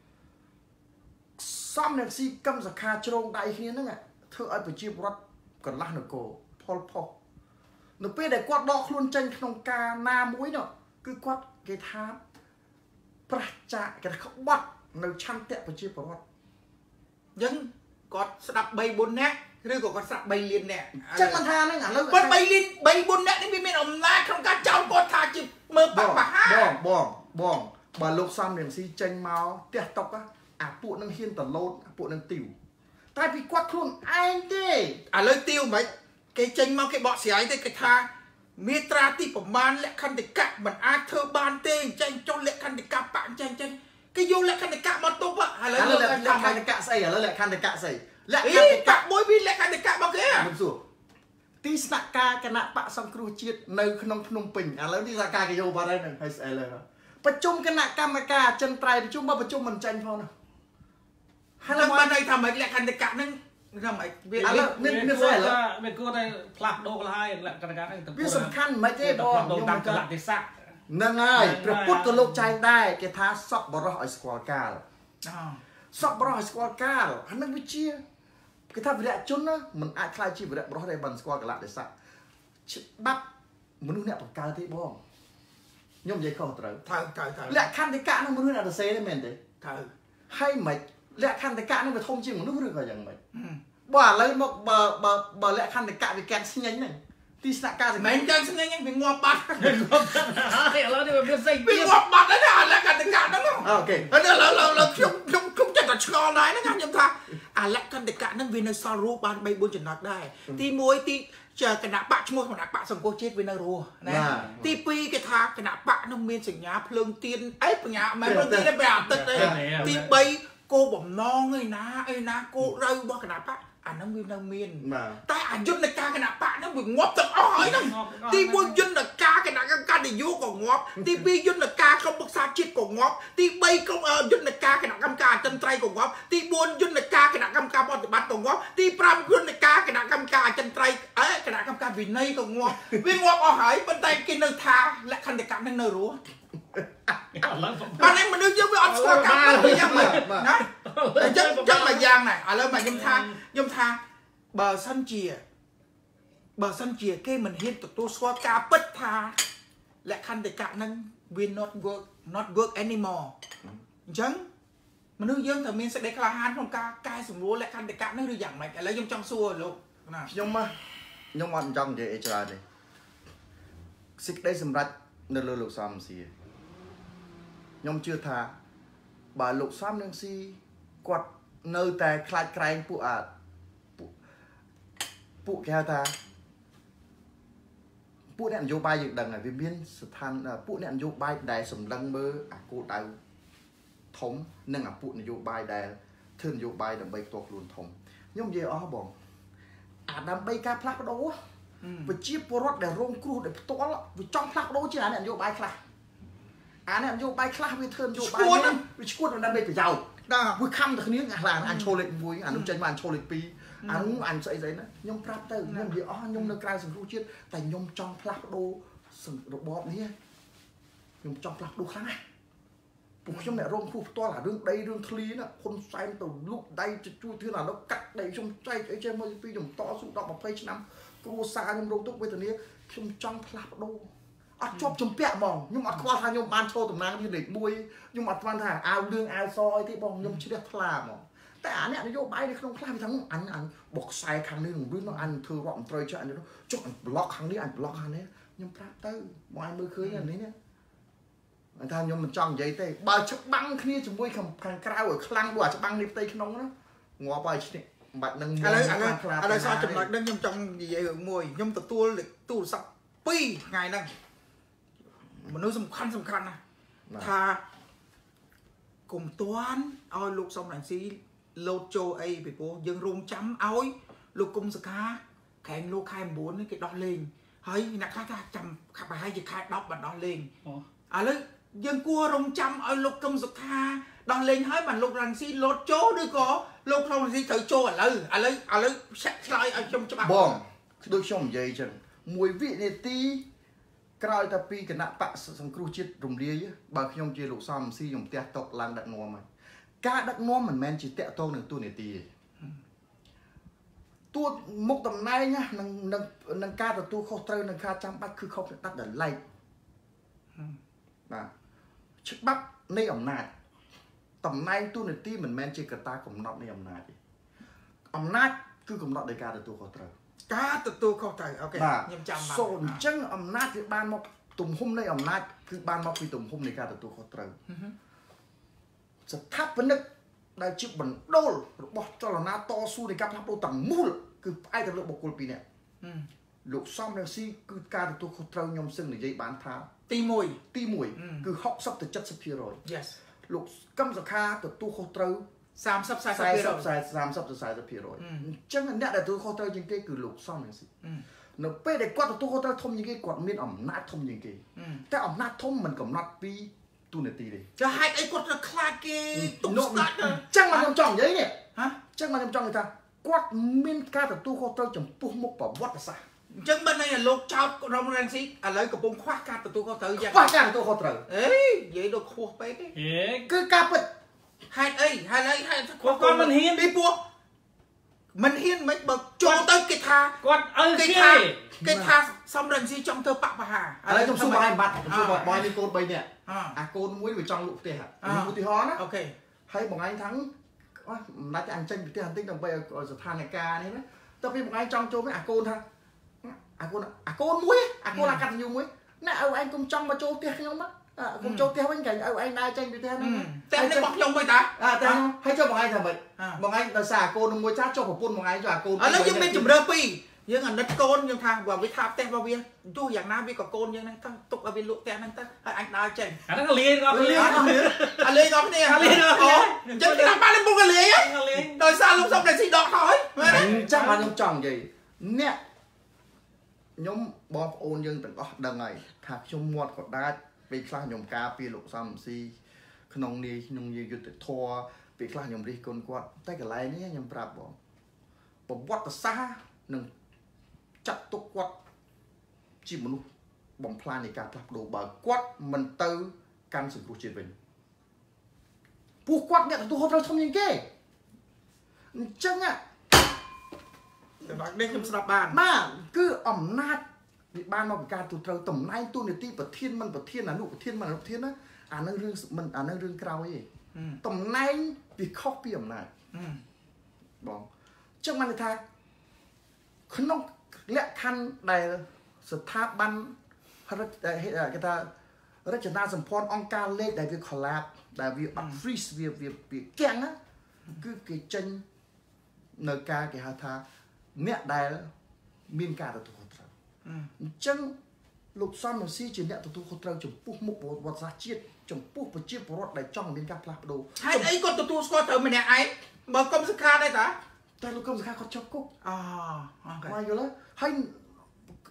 សំរងស៊ីកឹមសខាជ្រងដៃគ្នាហ្នឹងធ្វើឲ្យប្រជាពលរដ្ឋកន្លះនគរផលផុសនៅពេលដែលគាត់ដកខ្លួនចេញក្នុងការណាមួយនោះគឺគាត់គេថាប្រះចាកគេថាក្បត់នៅឆន្ទៈប្រជាពលរដ្ឋអញ្ចឹងគាត់ស្ដាប់3 4នាក់ឬក៏គាត់ស្ដាប់3លាននាក់ចឹងមិនថាហ្នឹងឥឡូវគាត់3លាន3 4នាក់នេះវាមានអំណាចក្នុងការចោទគាត់ថាជាមើលបបហាបងបើលោកសំរងស៊ីចេញមកផ្ទះតុកអាពួកនឹងហ៊ានតលោតអាពួកនឹងទីវតែពីគាត់ខ្លួនឯងទេឥឡូវទីវមិនគេចេញមកគេបកស្រាយទេគេថាមេត្រាទីប្រមាណលក្ខន្តិកៈមិនអាចធ្វើបានទេអញ្ចឹងចុះលក្ខន្តិកៈបាក់អញ្ចឹងគេយកលក្ខន្តិកៈមកទុកឥឡូវលក្ខន្តិកៈស្អីឥឡូវលក្ខន្តិកៈស្អីលក្ខន្តិកៈមួយវាលក្ខន្តិកៈមកគេមិនសួរទីស្នាក់ការគណៈបកសង្គ្រោះជាតិនៅក្នុងភ្នំពេញឥឡូវទីស្នាក់ការគេយកបាត់ហើយនឹងហើយស្អីលើប្រជុំគណៈកម្មការអចិន្ត្រៃយ៍ប្រជុំមកប្រជុំមិនចាញ់ផងណាហើយឡើងបានន័យថាមិនលក្ខន្តិកៈហ្នឹងថាមិនវាឥឡូវមានស្អីឥឡូវវាគួរតែផ្លាស់ប្ដូរខ្លះហើយលក្ខន្តិកៈហ្នឹងវាសំខាន់មិនទេបងខ្ញុំតាមកលៈទេសៈហ្នឹងហើយព្រះពុទ្ធក៏លោកចែងដែរគេថាសពបរោះឲ្យស្គាល់កាលសពបរោះឲ្យស្គាល់កាលអាហ្នឹងវាជាគេថាវីរៈជនណាមិនអាចខ្លាចជាវីរៈបរោះដែលបានស្គាល់កលៈទេសៈច្បាប់មនុស្សអ្នកបង្កើតទេបងខ្ញុំនិយាយខុសត្រូវលក្ខន្តិកៈហ្នឹងមនុស្សអ្នកទៅសេទេមែនទេត្រូវហើយមិនលក្ខន្តិកៈហ្នឹងវាធំជាងមនុស្សឬក៏យ៉ាងម៉េចបើឥឡូវមកបើលក្ខន្តិកៈវាកាត់ស្ញែងហ្នឹងទីស្នាក់ការមិនចឹងស្ញែងវាងាប់បាត់ហើយឥឡូវនេះវាមានស្អីវាងាប់បាត់ហើយណាលក្ខន្តិកៈហ្នឹងអូខេហើយឥឡូវខ្ញុំចិត្តតែឆ្ងល់ដែរហ្នឹងខ្ញុំថាអាលក្ខន្តិកៈហ្នឹងវានៅសល់រស់បាន3 4ចំណុចដែរទី1ទីគណៈបកឈ្មោះគណៈបកសង្គមជាតិវានៅរស់ណាទី2គេថាគណៈបកនោះមានសញ្ញាភ្លើងទៀនអីបញ្ញាមិនភ្លើងទៀនវាអាទិត្យទេទី3គោបំណងឯណាគោរៅរបស់គណៈបកអាហ្នឹងវានៅមានតែអាយន្តការគណៈបកហ្នឹងវាងាប់ទាំងអស់ហើយហ្នឹងទី1យន្តការគណៈកម្មការនយោបាយក៏ងាប់ទី2យន្តការក្រុមប្រឹក្សាជាតិក៏ងាប់ទី3ក្រុមយន្តការគណៈកម្មការអចិន្ត្រៃយ៍ក៏ងាប់ទី4យន្តការគណៈកម្មការបប្រតិបត្តិក៏ងាប់ទី5យន្តការគណៈកម្មការអចិន្ត្រៃយ៍គណៈកម្មការវិន័យក៏ងាប់វាងាប់អស់ហើយប៉ុន្តែគេនៅថាលក្ខន្តិកៈហ្នឹងនៅរស់បានមនុស្សយើងវាអត់ស្គាល់កម្មវិធីយ៉ាងម៉េចណាអញ្ចឹងមួយយ៉ាងណាឥឡូវមកខ្ញុំថាបើសិនជាគេមិនហ៊ានទទួលស្គាល់ការពិតថាលក្ខន្តិកៈហ្នឹងវា not work anymore អញ្ចឹងមនុស្សយើងត្រូវមានសេចក្តីក្លាហានក្នុងការកែសម្រួលលក្ខន្តិកៈហ្នឹងឬយ៉ាងម៉េចឥឡូវខ្ញុំចង់សួរលោកណាខ្ញុំអត់ចង់និយាយអីច្រើនទេសេចក្តីសម្រេចនៅលើលោកសំស៊ីខ្ញុំជឿថាបើលោកសំនឹងស៊ីគាត់នៅតែខ្លាចក្រែងពួកគេហៅថាពួកអ្នកនយោបាយយើងដឹងហើយវាមានស្ថានពួកអ្នកនយោបាយដែលសម្លឹងមើលអាគោលដៅធំនិងអាពួកនយោបាយដែលធ្វើនយោបាយដើម្បីផ្ទាល់ខ្លួនធំខ្ញុំនិយាយអស់បងអាដើម្បីការផ្លាស់ប្ដូរប្រជាពលរដ្ឋដែលរងគ្រោះដែលផ្ទាល់វាចង់ផ្លាស់ប្ដូរជាអានយោបាយខ្លះអានយោបាយខ្លះវាធ្វើនយោបាយនេះវាឈួតដល់ប្រយោជន៍វាខំតែគ្នាអានឈោលេខ1អានោះចេញមកអានឈោលេខ2អានោះអានស្អីស្អីណាខ្ញុំប្រាប់ទៅខ្ញុំនិយាយអស់ខ្ញុំនៅក្រៅសង្គ្រោះជាតិតែខ្ញុំចង់ផ្លាស់ប្ដូររបបនេះខ្ញុំចង់ផ្លាស់ប្ដូរខ្លាំងណាស់ពួកខ្ញុំអ្នករងគ្រោះផ្ទាល់អារឿងដីរឿងធ្លីណាហ៊ុនសែនទៅលុកដៃជួយធ្វើអានោះកាត់ដីខ្ញុំចែកអីចេះមកពីខ្ញុំតស៊ូ10 20ឆ្នាំគ្រួសារខ្ញុំរងទុក្ខវេទនាខ្ញុំចង់ផ្លាស់ប្ដូរអត់ជាប់ជំពាក់បងខ្ញុំអត់ខ្វល់ថាខ្ញុំបានចូលតំណែងលេខ1ខ្ញុំអត់ស្មានថាអាវលឿងអាវសអីទេបងខ្ញុំជ្រះថ្លាហ្មងតែអាអ្នកនយោបាយនៅក្នុងខ្លះវាថាអញបកខ្សែខាងនេះនឹងរឿងនោះអញធ្វើរដ្ឋមន្ត្រីចាអញចុះអញប្លុកខាងនេះអញប្លុកខាងនេះខ្ញុំប្រាប់ទៅមកអញមើលឃើញអានេះណាថាខ្ញុំមិនចង់និយាយទេបើច្បាំងគ្នាជាមួយខាងក្រៅឲ្យខ្លាំងដូចអាច្បាំងនេះផ្ទៃក្នុងណាងាប់ហើយឈ្នះបាច់នឹងឥឡូវសោះចំណុចហ្នឹងខ្ញុំចង់និយាយរឿងមួយខ្ញុំទទួលទូរស័ព្ទ2ថ្ងៃហ្នឹងមនុស្សសំខាន់ណាថាគុំតាន់ឲ្យលោកសំរងស៊ីលោតចូលអីពីព្រោះយើងរងចាំឲ្យលោកគុំសកាខែលោកខែ9នេះគេដោះលេងហើយអ្នកខ្លះថាចាំប្រហែលជាខែ10បានដោះលេងឥឡូវយើងគួររងចាំឲ្យលោកគុំសកាដោះលេងហើយបានលោករងស៊ីលោតចូលឬក៏លោកក្នុងរងស៊ីត្រូវចូលឥឡូវឆ្លើយឲ្យខ្ញុំច្បាស់បងដូចខ្ញុំនិយាយចឹង1វិនាទីក្រោយតែពីគណៈបកសង្គ្រោះជាតិរំលាយបើខ្ញុំជាលោកសំស៊ីខ្ញុំផ្ទះតុកឡើងដឹកនាំហើយការដឹកនាំមិនមែនជាតាក់ទងនឹងទូនាទីទេទួតមុខតំណែងណានឹងការទទួលខុសត្រូវនឹងការចាំបាច់គឺខុសពីដាច់ដល់ឡែកបាទច្បាប់នៃអំណាចតំណែងទូនាទីមិនមែនជាកត្តាកំណត់នៃអំណាចទេអំណាចគឺកំណត់ដោយការទទួលខុសត្រូវការទទួលខុសត្រូវអូខេខ្ញុំចាំបានសូនអញ្ចឹងអំណាចវាបានមកទំហំនៃអំណាចគឺបានមកពីទំហំនៃការទទួលខុសត្រូវស្ថាបនិកដែលជាបណ្ដូលរបស់ចលនាតស៊ូនៃការផ្លាស់ប្ដូរទាំងមូលគឺផ្អែកទៅលើបុគ្គលពីរនាក់លោកសំរងស៊ីគឺការទទួលខុសត្រូវខ្ញុំសឹងនិយាយបានថាទី1គឺ60ទៅ 70% Yes លោកកឹមសុខាទទួលខុសត្រូវ30 40% 30ទៅ 40% អញ្ចឹងអ្នកដែលទទួលខុសត្រូវជាងគេគឺលោកសំរងស៊ីនៅពេលដែលគាត់ទទួលខុសត្រូវធំជាងគេគាត់មានអំណាចធំជាងគេតែអំណាចធំមិនកំណត់ពីទូនាទីទេចាហេតុអីគាត់ទៅខ្លាចគេទុកស្ដាច់អញ្ចឹងមកខ្ញុំចង់និយាយនេះហ៎អញ្ចឹងមកខ្ញុំចង់និយាយថាគាត់មានការទទួលខុសត្រូវចំពោះមុខប្រវត្តិសាស្ត្រអញ្ចឹងមិនន័យថាលោកចោតរំរងស៊ីឥឡូវកំពុងខ្វះការទទួលខុសត្រូវយ៉ាងខ្វះការទទួលខុសត្រូវអេនិយាយដូចខ្ពស់ពេកទេគឺការពិតហេតុអីហេតុគាត់មិនហ៊ានពីពួកមិនហ៊ានមិនបើចូលទៅគេថាគាត់គេថាសំរងស៊ីចង់ធ្វើបកបហាឥឡូវខ្ញុំសួរបងឯងបាត់ខ្ញុំសួរបងនេះកូន3នាក់អាកូនមួយវាចង់លក់ផ្ទះឧទាហរណ៍ណាអូខេហើយបងឯងថាមិនដាច់អញចេញពីផ្ទះបន្តិចដើម្បីឲ្យស្ថានភាពនេះណាទៅពេលបងឯងចង់ចូលវិញអាកូនថាអាកូនមួយអាកូនអាកតញ្ញូមួយណែឲ្យឯងកុំចង់មកចូលផ្ទះខ្ញុំណាកុំចូលផ្ទះវិញកាញ់ឲ្យឯងដើរចេញពីផ្ទះហ្នឹងតែនេះរបស់ខ្ញុំវិញតាតែហើយចុះបងឯងថាម៉េចបងឯងដោយសារអាកូនមួយចាស់ចុះប្រពន្ធបងឯងចុះអាកូនឥឡូវយើងមានជំរឿពីរយើងអាណិតកូនយើងថាបើវាថាផ្ទះរបស់វាទោះយ៉ាងណាវាក៏កូនយើងហ្នឹងទៅទុកឲ្យវាលក់ផ្ទះហ្នឹងទៅហើយអញដើរចេញអាហ្នឹងលាយដល់គ្នាលាយដល់គ្នាអញ្ចឹងគេបានមុខលាយដោយសារលោកសុំតែស៊ីដកហើយអញ្ចឹងខ្ញុំចង់និយាយអ្នកខ្ញុំបងប្អូនយើងទាំងអស់ដឹងហើយថាខ្ញុំមាត់ក៏ដាច់ពេលខ្លះខ្ញុំការពារលោកសំស៊ីក្នុងនាយខ្ញុំនិយាយយុទ្ធធរពេលខ្លះខ្ញុំរិះគន់គាត់តែកន្លែងនេះខ្ញុំប្រាប់បងប្រវត្តិសាស្ត្រនឹងចាត់ទុកគាត់ជាមនុស្សបំផ្លាញនៃការផ្លាស់ប្ដូរបើគាត់មិនទៅកាន់សង្គ្រោះជាតិវិញពួកគាត់អ្នកទទួលខុសត្រូវធំជាងគេអញ្ចឹងដល់នេះខ្ញុំស្ដាប់បានគឺអំណាចវាបានមកពីការទូត្រូវតំណែងទូនាទីប្រធានមិនប្រធានអនុប្រធានមិនអនុប្រធានណាអានឹងរឿងមិនអានឹងរឿងក្រោយទេតំណែងវាខុសពីអំណាចបងចឹងបានថាក្នុងលក្ខខណ្ឌដែលស្ថាប័នគេថារចនាសម្ព័ន្ធអង្គការលេខដែលវា collapse ដែលវាអត់ freeze វាគាំងណាគឺគេចេញនៅការគេហៅថាអ្នកដែលមានការទទួលខុសត្រូវអញ្ចឹងលោកសំរងស៊ីជាអ្នកទទួលខុសត្រូវចំពោះមុខប្រវត្តិសាស្ត្រជាតិចំពោះប្រជាពលរដ្ឋដែលចង់មានការផ្លាស់ប្ដូរហេតុអីគាត់ទទួលស្គាល់ត្រូវម្នាក់ឯងបើកុំសង្ខាដែរតាតែលោកកុំសង្ខាគាត់ជាប់គុកអូខេមកយល់ហើយ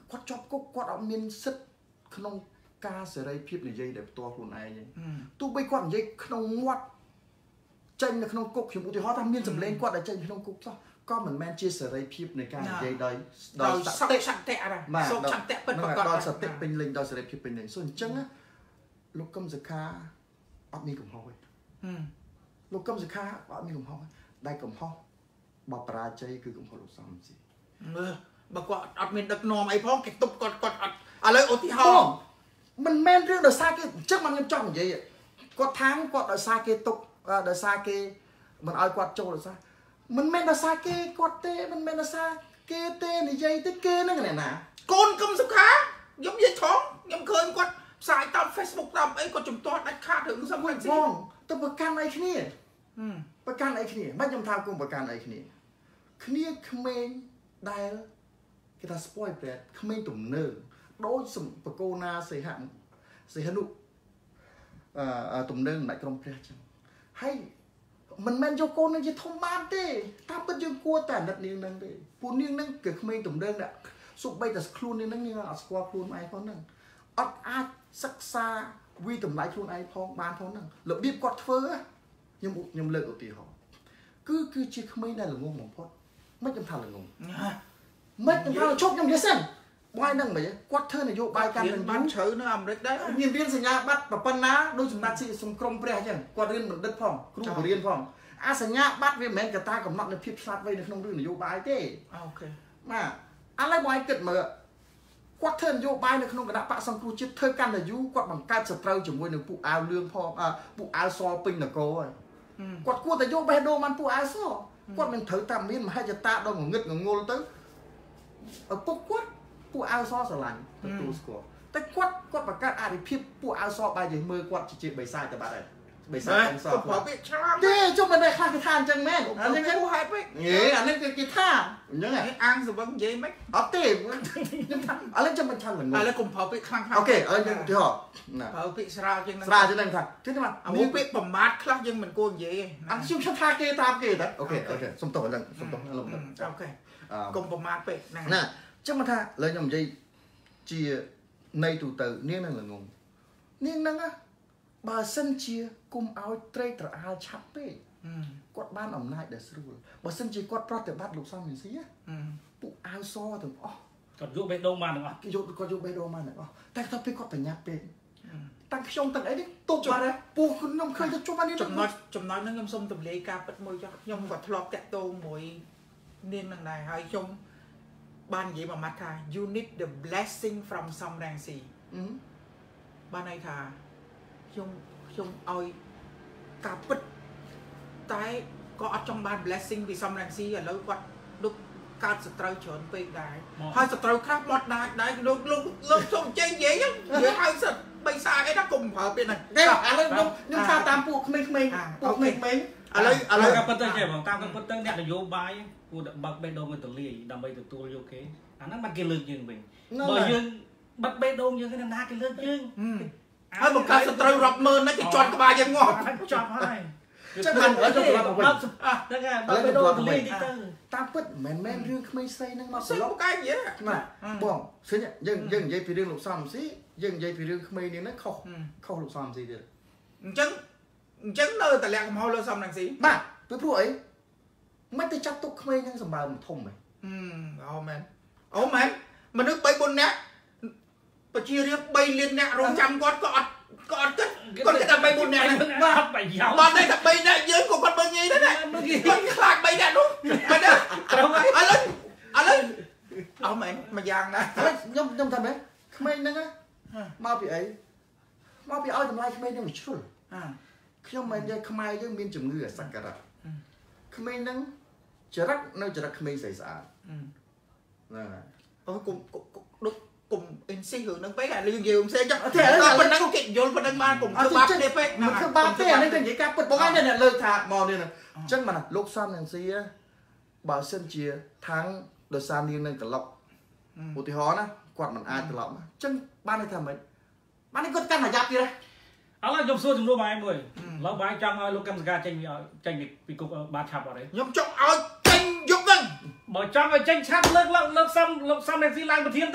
គាត់ជាប់គុកគាត់អត់មានសិទ្ធិក្នុងការសេរីភាពនិយាយដែលផ្ទាល់ខ្លួនឯងទោះបីគាត់និយាយក្នុងមាត់ចេញនៅក្នុងគុកខ្ញុំឧទាហរណ៍ថាមានសម្លេងគាត់ដែលចេញក្នុងគុកសោះក៏មិនមែនជាសេរីភាពនៃការនិយាយដោយសតិសតិសុខសតិពិតប្រកបដោយសតិពេញលេញដោយសេរីភាពពេញលេញសូអញ្ចឹងលោកកឹមសុខាអត់មានកំហុសទេលោកកឹមសុខាអត់មានកំហុសដែលកំហុសបើបរាជ័យគឺកំហុសលោកសំស៊ីបើគាត់អត់មានដឹកនាំអីផងគេទុបគាត់អត់ឥឡូវឧទាហរណ៍មិនមែនរឿងដោយសារគេអញ្ចឹងខ្ញុំចង់និយាយគាត់ថាគាត់ដោយសារគេទុកដោយសារគេមិនឲ្យគាត់ចូលដោយសារមិនមែនដោយសារគេគាត់ទេមិនមែនដោយសារគេទេនិយាយទៅគេហ្នឹងណាកូនកឹមសុខាខ្ញុំនិយាយថងខ្ញុំឃើញគាត់ផ្សាយតាម Facebook តាមអីគាត់ជំទាស់ដាច់ខាតរឿងសំខាន់ផងទៅប្រកាន់អីគ្នាប្រកាន់អីគ្នាមិនខ្ញុំថាគុំប្រកាន់អីគ្នាក្មេងដែលគេថា spoil brat ក្មេងទំនើងដូចបកូណាសេហនុទំនើងម្ដេចក្រុមព្រះចឹងហើយមិនមែនយកកូននឹងជាធំបានទេតាមពិតយើងគួរតែអាណិតនាងនឹងទេពួកនាងនឹងគឺក្មេងទំនើងដាក់សុបបីតែខ្លួននាងនឹងនាងអត់ស្គាល់ខ្លួនឯងផងហ្នឹងអត់អាចសិក្សាវិតម្លៃខ្លួនឯងផងបានផងហ្នឹងរបៀបគាត់ធ្វើខ្ញុំលើកឧទាហរណ៍គឺជាក្មេងដែលល្ងងបំផុតមិនខ្ញុំថាល្ងងមិនខ្ញុំថាជប់ខ្ញុំនិយាយសិនបងហ្នឹងមិនគាត់ធ្វើនយោបាយការនឹងបានជ្រៅនៅអាមេរិកដែរមានរៀនសញ្ញាបត្រប៉ុណ្ណាដូចសម្ដេចស៊ីសំក្រុមព្រះអញ្ចឹងគាត់រៀនបណ្ឌិតផងគ្រូបរៀនផងអាសញ្ញាបត្រវាមិនមែនកត្តាកំណត់នៅភាពឆ្លាតវៃនៅក្នុងរឿងនយោបាយទេអូខេបាទឥឡូវបងគិតមើលគាត់ធ្វើនយោបាយនៅក្នុងគណៈបកសង្គ្រោះជាតិធ្វើកាន់តែយូរគាត់បង្កើតសត្រូវជាមួយនឹងពួកអាវលឿងផងពួកអាវសពេញនគរហើយគាត់គួរតែយកបេះដូងបានពួកអាវសគាត់មិនត្រូវតែមានមហិច្ឆតាដល់ងងឹតងងល់ទៅឪពុកគាត់ពួកអាវសស្រឡាញ់ទទួលស្គាល់តែគាត់បង្កើតអរិភាពពួកអាវសបែរជាមើលគាត់ជាបិសាចទៅបាត់ហើយបិសាចទាំងសគាត់ពាក្យឆ្លាមទេជុំមិនได้ខ្លះគេថាអញ្ចឹងមែនអានេះគេហេតុពេកអានេះគេថាអញ្ចឹងអាងសវឹងនិយាយមិនអត់ទេខ្ញុំថាឥឡូវចាំមិនឆាន់ល្ងឥឡូវកុំប្រើពាក្យខ្លាំងអូខេឥឡូវខ្ញុំឧទាហរណ៍ប្រើពាក្យស្រាលជាងហ្នឹងស្រាលជាងហ្នឹងថាទីនេះអាមួយពាក្យប្រមាថខ្លះយើងមិនគួរនិយាយអត់ខ្ញុំថាគេតាមគេតែអូខេសុំទោសហ្នឹងសុំទោសអូខេកុំប្រមាថពេកហ្នឹងណាចឹងមកថាឥឡូវខ្ញុំនិយាយជានៃទូទៅនាងនឹងល្ងងនាងហ្នឹងបើសិនជាគុំឲ្យត្រេកត្រអាលឆាប់ពេកគាត់បានអំណាចដែលស្រួលបើសិនជាគាត់ប្រតិបត្តិលោកសំមានស៊ីពួកអាវសទាំងអស់គាត់យកបេះដូងបានទាំងអស់គាត់យកបេះដូងបានទាំងអស់តែទៅពេលគាត់ប្រញាប់ពេកតាំងខ្ញុំទាំងអីនេះទុកបាត់ហើយពួកខ្ញុំឃើញទៅជុំបាននេះចំណុចហ្នឹងខ្ញុំសុំទម្លាយការពិតមួយចុះខ្ញុំក៏ធ្លាប់តាក់ទងមួយនាងនឹងដែរហើយខ្ញុំបាននិយាយមួយម៉ាត់ថា you need the blessing from some Rangsi បានន័យថាខ្ញុំឲ្យការពិតតែក៏អត់ចង់បាន blessing ពី some Rangsi ឥឡូវគាត់ដូចកើតសត្រូវច្រើនពេកដែរហើយសត្រូវខ្លះមាត់ដាច់ដែរលោកសុំចេញនិយាយយើងហៅសិតបីសាអីណាកុំប្រើពាក្យហ្នឹងទេឥឡូវខ្ញុំថាតាមពួកក្មេងៗពួកក្មេងៗឥឡូវការពិតទៅចេះបងតាមការពិតទៅអ្នកនយោបាយគួរតែបើកបេះដូងទៅលាយដើម្បីទទួលយកគេអាហ្នឹងបាត់គេលើកយើងវិញបើយើងបាត់បេះដូងយើងគេណាគេលើកយើងហើយបង្កើតសត្រូវរាប់ម៉ឺនហ្នឹងគេជាន់ក្បាលយើងងាប់ចប់ហើយចឹងមិនឲ្យចុះប្រាប់វិញហ្នឹងហើយបើបេះដូងទៅលាយទីទៅតាមពិតមិនមែនរឿងក្មេងស្រីហ្នឹងមកប្រឡប់កាយនិយាយណាបងឃើញយើងនិយាយពីរឿងលោកសំស៊ីយើងនិយាយពីរឿងក្មេងនេះខុសលោកសំស៊ីទៀតអញ្ចឹងនៅតែលាក់កំហុសលោកសំហ្នឹងស៊ីបាទព្រោះអីមិនទៅចាប់ទុកក្មេងហ្នឹងសម្បើមធំហ៎អូមែនមនុស្ស3 4នាក់ប្រជារាស្ត្រ3លាននាក់រងចាំគាត់ក៏អត់គិតគាត់តែ3 4នាក់ហ្នឹងបាទប្រយោជន៍បាទតែ3នាក់យើងក៏គាត់មើលងាយដែរគាត់ខ្លាច3នាក់នោះមែនទេត្រូវហើយឥឡូវអូមែនមួយយ៉ាងណាខ្ញុំថាម៉េចក្មេងហ្នឹងមកពីអីមកពីឲ្យតម្លៃក្មេងហ្នឹងវាជ្រុលខ្ញុំមិននិយាយខ្មែរយើងមានជំងឺអសក្ការៈក្មេងហ្នឹងចរិតនៅចរិតក្មេងស្រីស្អាតហ្នឹងហើយអូគុំអ៊ីនស៊ីរឿងហ្នឹងពេកអារឿងយើងផ្សេងចឹងតែប៉ុណ្ណឹងគេយល់ប៉ុណ្ណឹងបានគុំធ្វើបាបទេពេកមិនធ្វើបាបទេអានេះទៅនិយាយការពិតបងឯងអ្នកលើកថាមកនេះអញ្ចឹងបានលោកសំនឹងស៊ីបើសិនជាខាងដោយសារនាងនឹងត្រឡប់ឧទាហរណ៍ណាគាត់មិនអាចត្រឡប់អញ្ចឹងបានន័យថាម៉េចបាននេះគាត់កាន់តែយ៉ាប់ទៀតឥឡូវខ្ញុំសួរចំនួនបងឯងមួយឡូវបងចង់ឲ្យលោកកម្មសការចេញពីគុកបានឆាប់អត់ទេខ្ញុំចង់ឲ្យចេញយកហ្នឹងបើចង់ឲ្យចេញឆាប់លើកសំអ្នកស៊ីឡើងប្រធានទៅ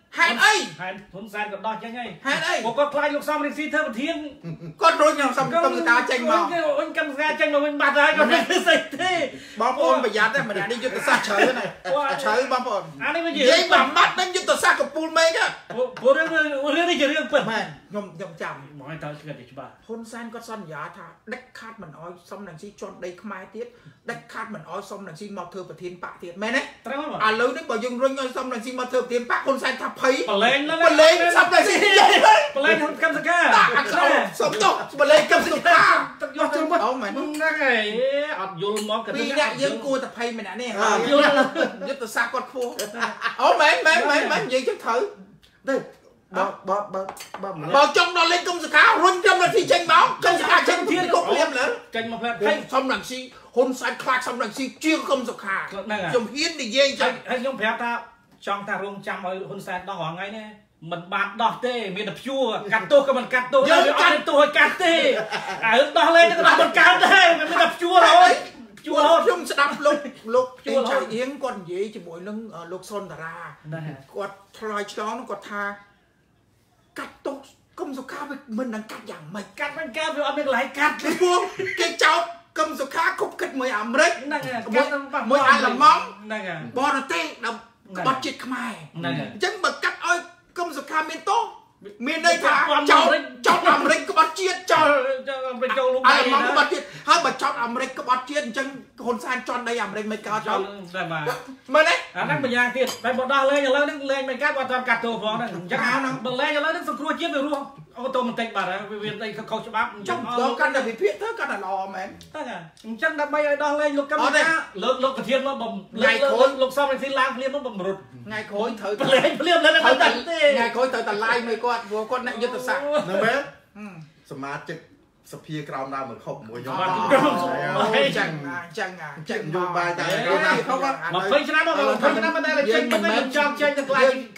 hai ấy hai thôn san còn đo chăng ấy hai ấy một con play lục xong thì xin thơ một thiên con rồi nhau xong cầm người ta tranh mà anh cầm ra tranh mà mình bạt ra còn cái gì thế bom ôn bây giờ mà đã đi vô tờ xa trời này trời bom ôn anh ấy mới gì vậy mà mắt đánh vô tờ xa của pul mây á bộ riêng đi chỉ riêng phần mà nhom chậm mọi tao chưa được ba hôn san có son giả thà đắc khát mình ói xong đằng xí chọn đây khai tiết đắc khát mình ói xong đằng xí mọc thơ và thiên bạc tiết mẹ đấy à lớn đấy bảo dừng rung ói xong đằng xí mọc thơ thiên bạc hôn san thà thấy bà lên xong đằng xí bà lên không cầm saka sống đâu bà lên cầm saka đâu mày này vô món cái vì đã dân cua tập hay mày đã nè vô tờ xa con khô mấy gì chứ thử đây bảo trong đó lên công sự khá run trong là thì tranh báo công sự khá tranh thiên cục liêm lớn tranh một lần xong đằng si hôn sai khát xong đằng si chưa công sự khá trong hiến thì dây chứ hay nhóm phép ta trong ta rung trăm ở hôn sai đó hỏi ngay nè mình bạt đỏ tê miền đập chua cắt tô cái mình cắt tô rồi ăn tô cắt tê ở đó lên cái đó mình cắt tê mình đập chua rồi chua luôn chúng sẽ đập lúc chua chạy yến con gì chỉ mỗi lưng lúc son ra quạt thay chó nó quạt tha cắt tô công số khá mình đang cắt dạng mày cắt bánh cao rồi ăn được lại cắt cái buông cái cháu công số khá khúc kịch mới ẩm đấy mới ăn làm móng bò nó tê đập bật chết Khmer chẳng bật cắt ơi công sự khá miền tốt miền đây thà cháu làm rịch có bắt chiết cho ai mong có bắt chiết hai bà cháu làm rịch có bắt chiết chẳng hồn san tròn đây làm rịch mấy cao cháu mà đấy anh bây giờ tiền phải bọn đo lên nhà lớn lên mấy cái bọn toàn cắt tô phó này chắc áo nó bật lên nhà lớn nó cua chiết rồi luôn ô tô mình tịch bà đấy vì đây không cho bác trong đó căn là bị phiết thế căn là lò mẹ chắc đã bay đo lên lục cam lục cái thiên nó bầm ngày khối lục xong thì làm liêm nó bầm rụt ngày khối thử liêm lên nó tận ngày khối thử tận lai mấy con này như tờ sạc nè bé smart chích sập phía ground nào mà khóc mùi nhom chẳng vô bài tại không mà phơi cho nó mà đây là chích mình cho chơi được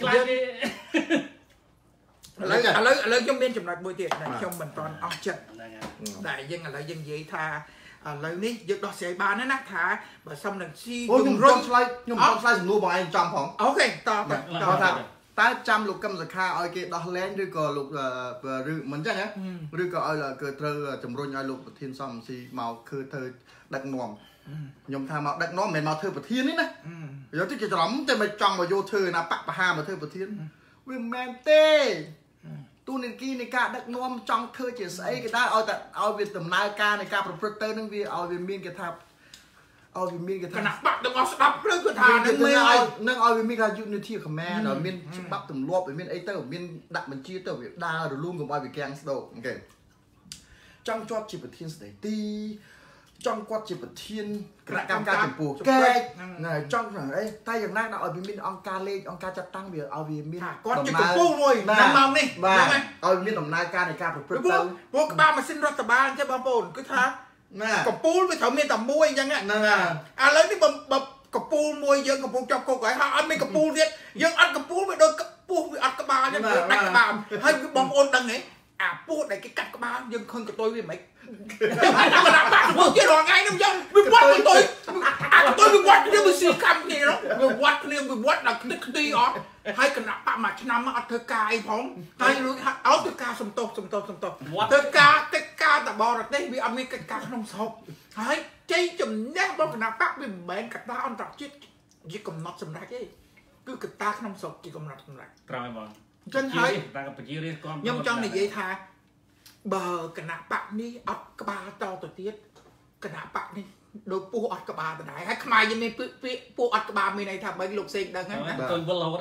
lại lấy trong bên chụp lại buổi tiệc này trong mình toàn ong chân đại dân là lấy dân gì tha lấy ní giật đọt xe ba nó nát thả và xong là si dùng slide dùng luôn bọn anh chăm phòng ok to ta chăm lục cầm giật kha ở kia đọt lên rồi còn lục rư mình chắc nhá rư còn ở là cơ thơ chấm rồi nhai lục thiên xong si màu khơi thơ đặt nòng nhom tha màu đặt nòng mình màu thơ bờ thiên ấy nè giờ tí cái lắm trên mày trong mà vô thơ là bạc bà hà mà thơ bờ thiên men tê tu nên kia này cả đặt nôm trong thơ chỉ xây cái đó ao việt tầm nai ca này ca projector năng việt ao việt miền cái tháp ao việt miền cái tháp bắt được ao đập lên cái tháp năng ao việt miền cái unity Khmer ở miền bắc tầm lốp ở miền ấy tơ ở miền đặng mình chia tơ việt đa rồi luôn cùng ao việt keng đâu ok trong chót chỉ bật thiên sấy ti trong quạt chỉ bật thiên cái cam ca chụp bù cái này trong rằng ấy tayอย่างนั้นเอาวิมินองกาเล่องกาจัดตั้งเบียเอาวิมิน con chỉ cụcปูthôiน้ำมันนี่เอาวิมินตำนายการในการประพฤติตัวพวกบ้ามาสิ้นรัฐบาลใช่ป่ะปนก็ท้ากับปูไปแถวเมียนต่ำมวยยังไงแล้วนี่แบบกับปูมวยยังกับปูจับกบไก่ฮะอันไม่กับปูเนี่ยยังอันกับปูไปโดนกับปูไปอัดกระบาลเนี่ยอัดกระบาลให้บอมโอนดังไงปูไหนcáiกัดกระบาลยังคนกับตัววิ่งไหมmà làm bạn được chứ rồi ngay năm dân bị quát của tôi bị quát nếu bị siêu cam gì đó bị quát là cái đi ó hay cần nạp bạn mà năm mà thơ ca ai phóng tay luôn áo thơ ca sầm to thơ ca ta bò ra đây bị âm cái ca không sọc hay chơi chùm nhát bao cần nạp bạn bị mệt cả ta ăn trọc chết chỉ cầm nọt sầm ra chứ cứ cực ta không sọc chỉ cầm nọt sầm ra chân thấy nhưng trong này dễ tha bờ cái nạp bạn đi ấp cái ba to tổ tiết cái nạp bạn đi đôi pu ấp cái ba từ đại hay Khmer như mình pu ấp cái ba mình này thằng mấy lục xịn đằng ấy tôi vừa lâu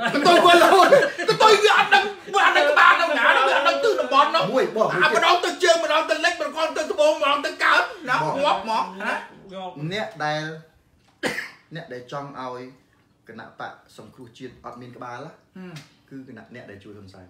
tôi ăn cái ba đâu ngã nó ăn từ nó bón nó mà đâu từ chơi mà đâu từ lách mà con từ bông mà đâu từ cao nó ngóp mỏ nè để trong ao cái nạp bạn sòng cua chiên ấp miên cái ba lá cứ cái nạp nè để chui thôn sài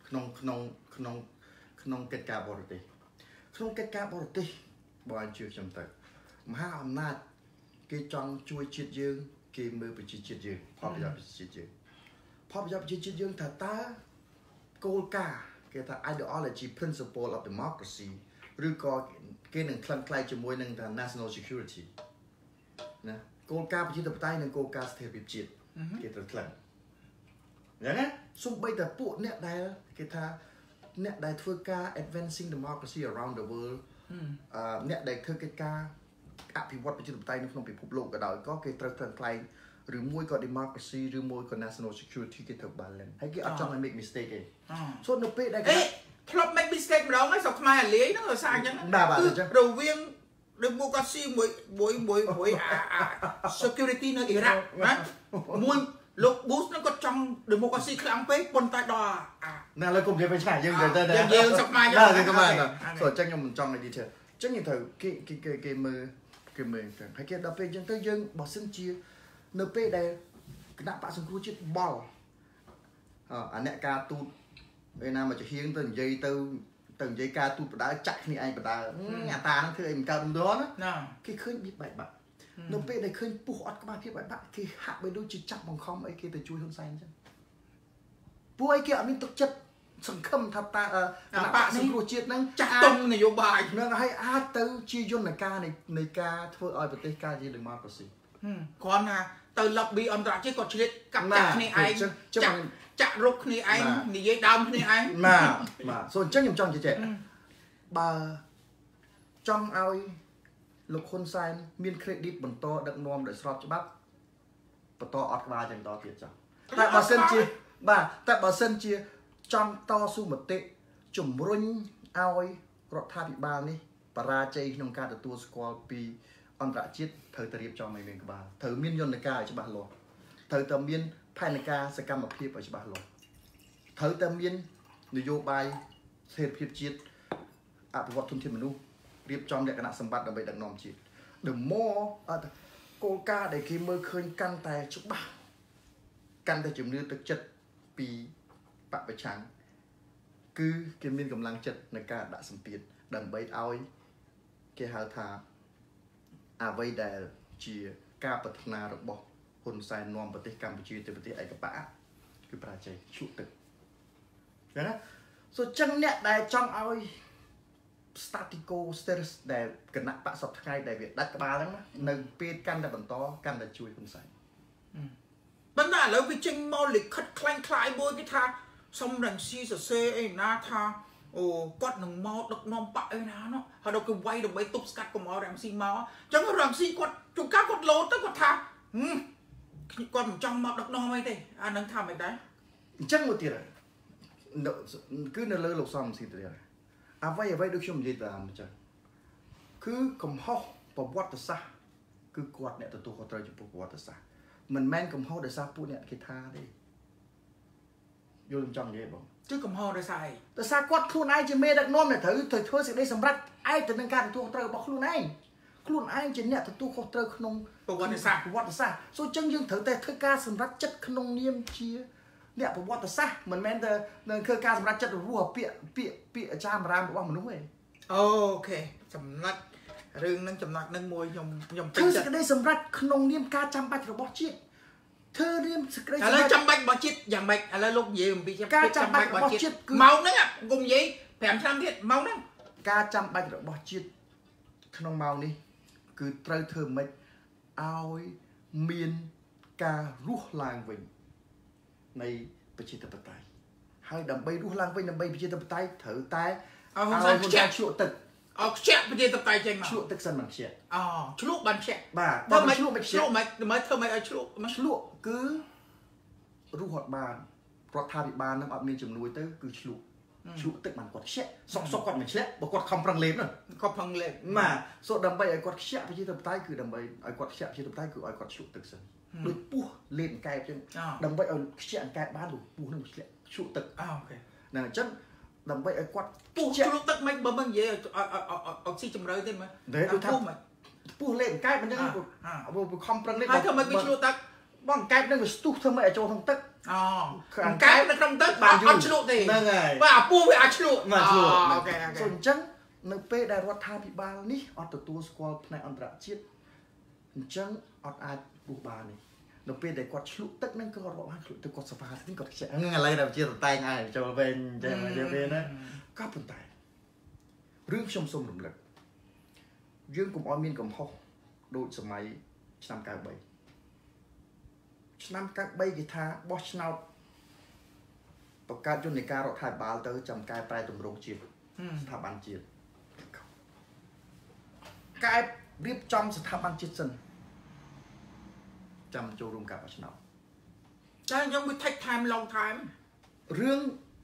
không kết cả bờ tây không kết cả bờ tâyบอลชื่อจำตัดมหาอำนาจกีจองช่วยชิดยืงกีมือไปชิดยืงพ่อพยายามไปชิดยืงพ่อพยายามชิดยืงถ้าตาโกลกาเกี่ยวกับ ideology principle of democracy หรือก็เกี่ยวกับคลั่งไคล้จมวยหนึ่งทาง national security นะโกลกาไปชิดตัวใต้หนึ่งโกลกาสเตปิจิตเกี่ยวกับคลั่งอย่างนั้นសូម្បីតែពួកអ្នកដែលគេថាអ្នកដែលធ្វើការ advancing democracy around the world អ្នកដែលធ្វើកិច្ចការអភិវឌ្ឍប្រជាធិបតេយ្យនៅក្នុងពិភពលោកក៏ដោយក៏គេត្រូវថ្លែងឬមួយក៏ democracy ឬមួយក៏ national security គេត្រូវ balance ហើយគេអត់ចង់ឲ្យ make mistake ទេសូនៅពេលដែលធ្លាប់ make mistake ម្ដងហើយស្រុកខ្មែរអាលាយហ្នឹងដោយសារអញ្ចឹងរវាង democracy មួយ security នៅអ៊ីរ៉ាក់ណាមួយលោក Bush ហ្នឹងគាត់ចង់ democracy ខ្លាំងពេកប៉ុន្តែដល់ណាលើកុំនិយាយវិញឆ្ងាយយើងទៅយើងស្រុកខ្មែរយើងទៅខ្មែរសូអញ្ចឹងខ្ញុំមិនចង់និយាយ detail អញ្ចឹងយើងត្រូវគេមើលចឹងហើយគេដល់ពេលអញ្ចឹងទៅយើងបើសិនជានៅពេលដែលគណៈបកសង្គ្រោះជាតិបល់អាអ្នកការទូតឯណាមកជាហៀងទៅនិយាយទៅនិយាយការទូតបដៅចាក់គ្នាឯងបដៅអាតាហ្នឹងធ្វើអីមិនកើតមិនទាន់ណាគេឃើញបៀបបែកបាក់នៅពេលដែលឃើញពុះអត់ក្បាលភាពបែកបាក់គេហាក់បីដូចជាចាប់បង្ខំអីគេទៅជួយហ៊ុនសែនអញ្ចឹងពួកអីគេអត់មានទុកចិត្តសង្ឃឹមថាតើគណៈបកសង្គ្រោះជាតិហ្នឹងចាស់ទុំនយោបាយហ្នឹងហើយអាចទៅជាយន្តការនៃការធ្វើឲ្យប្រទេសការជា democracy គ្រាន់ថាទៅ lobby អន្តរជាតិគាត់ឆ្លៀតកាប់ចាក់គ្នាឯងចាក់រុកគ្នាឯងនិយាយដើមគ្នាឯងបាទសូអញ្ចឹងខ្ញុំចង់ជជែកបើចង់ឲ្យលោកហ៊ុនសែនមាន credit បន្តដឹកនាំដោយស្របច្បាប់បន្តអត់ក្បាលចឹងតទៀតចុះតែបើសិនជាតែបើសិនជាចង់តស៊ូមតិជំរុញឲ្យរដ្ឋាភិបាលនេះបរាជ័យក្នុងការទទួលស្គាល់ពីអន្តរជាតិត្រូវតែរៀបចំឲ្យមានក្បាលត្រូវមានយន្តការឲ្យច្បាស់លាស់ត្រូវតែមានផែនការសកម្មភាពឲ្យច្បាស់លាស់ត្រូវតែមាននយោបាយស្ថិរភាពជាតិអភិវឌ្ឍធនធានមនុស្សរៀបចំលក្ខណៈសម្បត្តិដើម្បីដឹកនាំជាតិ The more គោលការណ៍ដែលគេមើលឃើញកាន់តែច្បាស់កាន់តែជំនឿទឹកចិត្តពីបពប្រឆាំងគឺគេមានកម្លាំងចិត្តในការដាក់សម្ពាធដើម្បីឲ្យគេហៅថាអ្វីដែលជាការប្រាថ្នារបស់ហ៊ុនសែននាំប្រទេសកម្ពុជាទៅប្រទេសឯកបកគឺបរាជ័យឈក់ទឹកចឹងណាសូចឹងអ្នកដែលចង់ឲ្យ statico status ដែលគណៈបកសពថ្ងៃដែលវាដាច់ក្បាលហ្នឹងនៅពេលកាន់តែបន្តកាន់តែជួយហ៊ុនសែនប៉ុន្តែឥឡូវវាចេញមកលិខិតคล้ายៗមួយគេថាសំរងស៊ីសរសេរអីណាថាអូគាត់នឹងមកដឹកនាំបកអីណានោះហើយដល់គេវាយដើម្បីទប់ស្កាត់កុំឲ្យរងស៊ីមកអញ្ចឹងរងស៊ីគាត់ជួនកាលគាត់លោតទៅគាត់ថាគាត់មិនចង់មកដឹកនាំអីទេអានឹងថាមិនដែរអញ្ចឹងមួយទៀតគឺនៅលើលោកសំស៊ីទៀតអ្វីដូចខ្ញុំនិយាយតាមអញ្ចឹងគឺកំហុសប្រវត្តិសាស្ត្រគឺគាត់អ្នកទទួលខុសត្រូវចំពោះប្រវត្តិសាស្ត្រមិនមែនកំហុសដោយសារពួកអ្នកគេថាទេយល់ខ្ញុំចង់និយាយបងគឺកំហុសដោយសារអីដោយសារគាត់ខ្លួនឯងជាមេដឹកនាំដែលត្រូវធ្វើសេចក្តីសម្រេចឯកទៅនឹងការទទួលខុសត្រូវរបស់ខ្លួនឯងជាអ្នកទទួលខុសត្រូវក្នុងប្រវត្តិសាស្ត្រសូចឹងយើងត្រូវតែធ្វើការសម្រេចចិត្តក្នុងនាមជាអ្នកប្រវត្តិសាស្ត្រមិនមែនតែនឹងធ្វើការសម្រេចចិត្តរហូតពាក្យអាចារ្យបរាមរបស់មនុស្សទេអូខេចំណុចរឿងនឹងចំណុចនឹងមួយខ្ញុំធ្វើសេចក្តីសម្រេចក្នុងនាមការចាំបាច់របស់ជាតិធ្វើនាមសេចក្តីឥឡូវចាំបាច់របស់ជាតិយ៉ាងម៉េចឥឡូវលោកនិយាយអំពីការចាំបាច់របស់ជាតិមកហ្នឹងគុំនិយាយ5ឆ្នាំទៀតមកហ្នឹងការចាំបាច់របស់ជាតិក្នុងម៉ោងនេះគឺត្រូវធ្វើម៉េចឲ្យមានការរស់ឡើងវិញនៃប្រជាធិបតេយ្យហើយដើម្បីរស់ឡើងវិញដើម្បីប្រជាធិបតេយ្យត្រូវតែឲ្យហ៊ុនសែនខ្ជាក់ឈក់ទឹកឲ្យខ្ជាក់ប្រជាធិបតេយ្យចេញមកឈក់ទឹកសិនមិនខ្ជាក់ឆ្លក់បានខ្ជាក់បាទបើមិនឆ្លក់មិនខ្ជាក់មើលធ្វើម៉េចឲ្យឆ្លក់គឺរស់អត់បានរដ្ឋាភិបាលនឹងអត់មានជំនួយទៅគឺឆ្លក់ទឹកបានគាត់ខ្ជាក់សុកគាត់មិនឆ្លាក់បើគាត់ខំប្រឹងលេបហ្នឹងគាត់ប្រឹងលេបបាទសូដើម្បីឲ្យគាត់ខ្ជាក់ប្រជាធិបតេយ្យគឺដើម្បីឲ្យគាត់ខ្ជាក់ប្រជាធិបតេយ្យគឺឲ្យគាត់ឆ្លក់ទឹកសិនដូចពោះលេបអង្កែបចឹងដើម្បីឲ្យខ្ជាក់អង្កែបបានពោះនឹងឆ្លាក់ឆ្លក់ទឹកអូខេហ្នឹងអញ្ចឹងដើម្បីឲ្យគាត់ពោះឆ្លក់ទឹកមិនបើមិននិយាយឲ្យស៊ីជំរឿទេមើលដូចថាពោះលេបអង្កែបមិនចឹងខំប្រឹងលេបហើយធ្វើមិនវាឆ្លក់ទឹកបងអង្កែបនឹងវាស្ទុះធ្វើមិនឲ្យចូលក្នុងទឹកអង្កែបនៅក្នុងទឹកបានអត់ឆ្លក់ទេហ្នឹងហើយបើអាពោះវាអាចឆ្លក់អូខេអញ្ចឹងនៅពេលដែលរដ្ឋាភិបាលនេះអត់ទទួលស្គាល់ផ្នែកអន្តរជាតិអញ្ចឹងអត់អាចពុះបានទេនៅពេលដែលគាត់ឆ្លក់ទឹកហ្នឹងក៏រាប់បានឆ្លក់ទឹកគាត់សប្បាយហ្នឹងគាត់ខ្ជិះហ្នឹងឥឡូវដែលជាតែងឲ្យចូលវិញចឹងទៅណាក៏ប៉ុន្តែរឿងខ្ញុំសូមរំលឹកយើងកុំឲ្យមានកំហុសដូចសម័យឆ្នាំ93ឆ្នាំ93គេថាបោះឆ្នោតបង្កើតយន្តការរដ្ឋាភិបាលទៅចាំកែប្រែទម្រង់ជាតិស្ថាប័នជាតិកែរៀបចំស្ថាប័នជាតិសិនចាំចូលរួមការបោះឆ្នោតតែខ្ញុំវា take time long time រឿង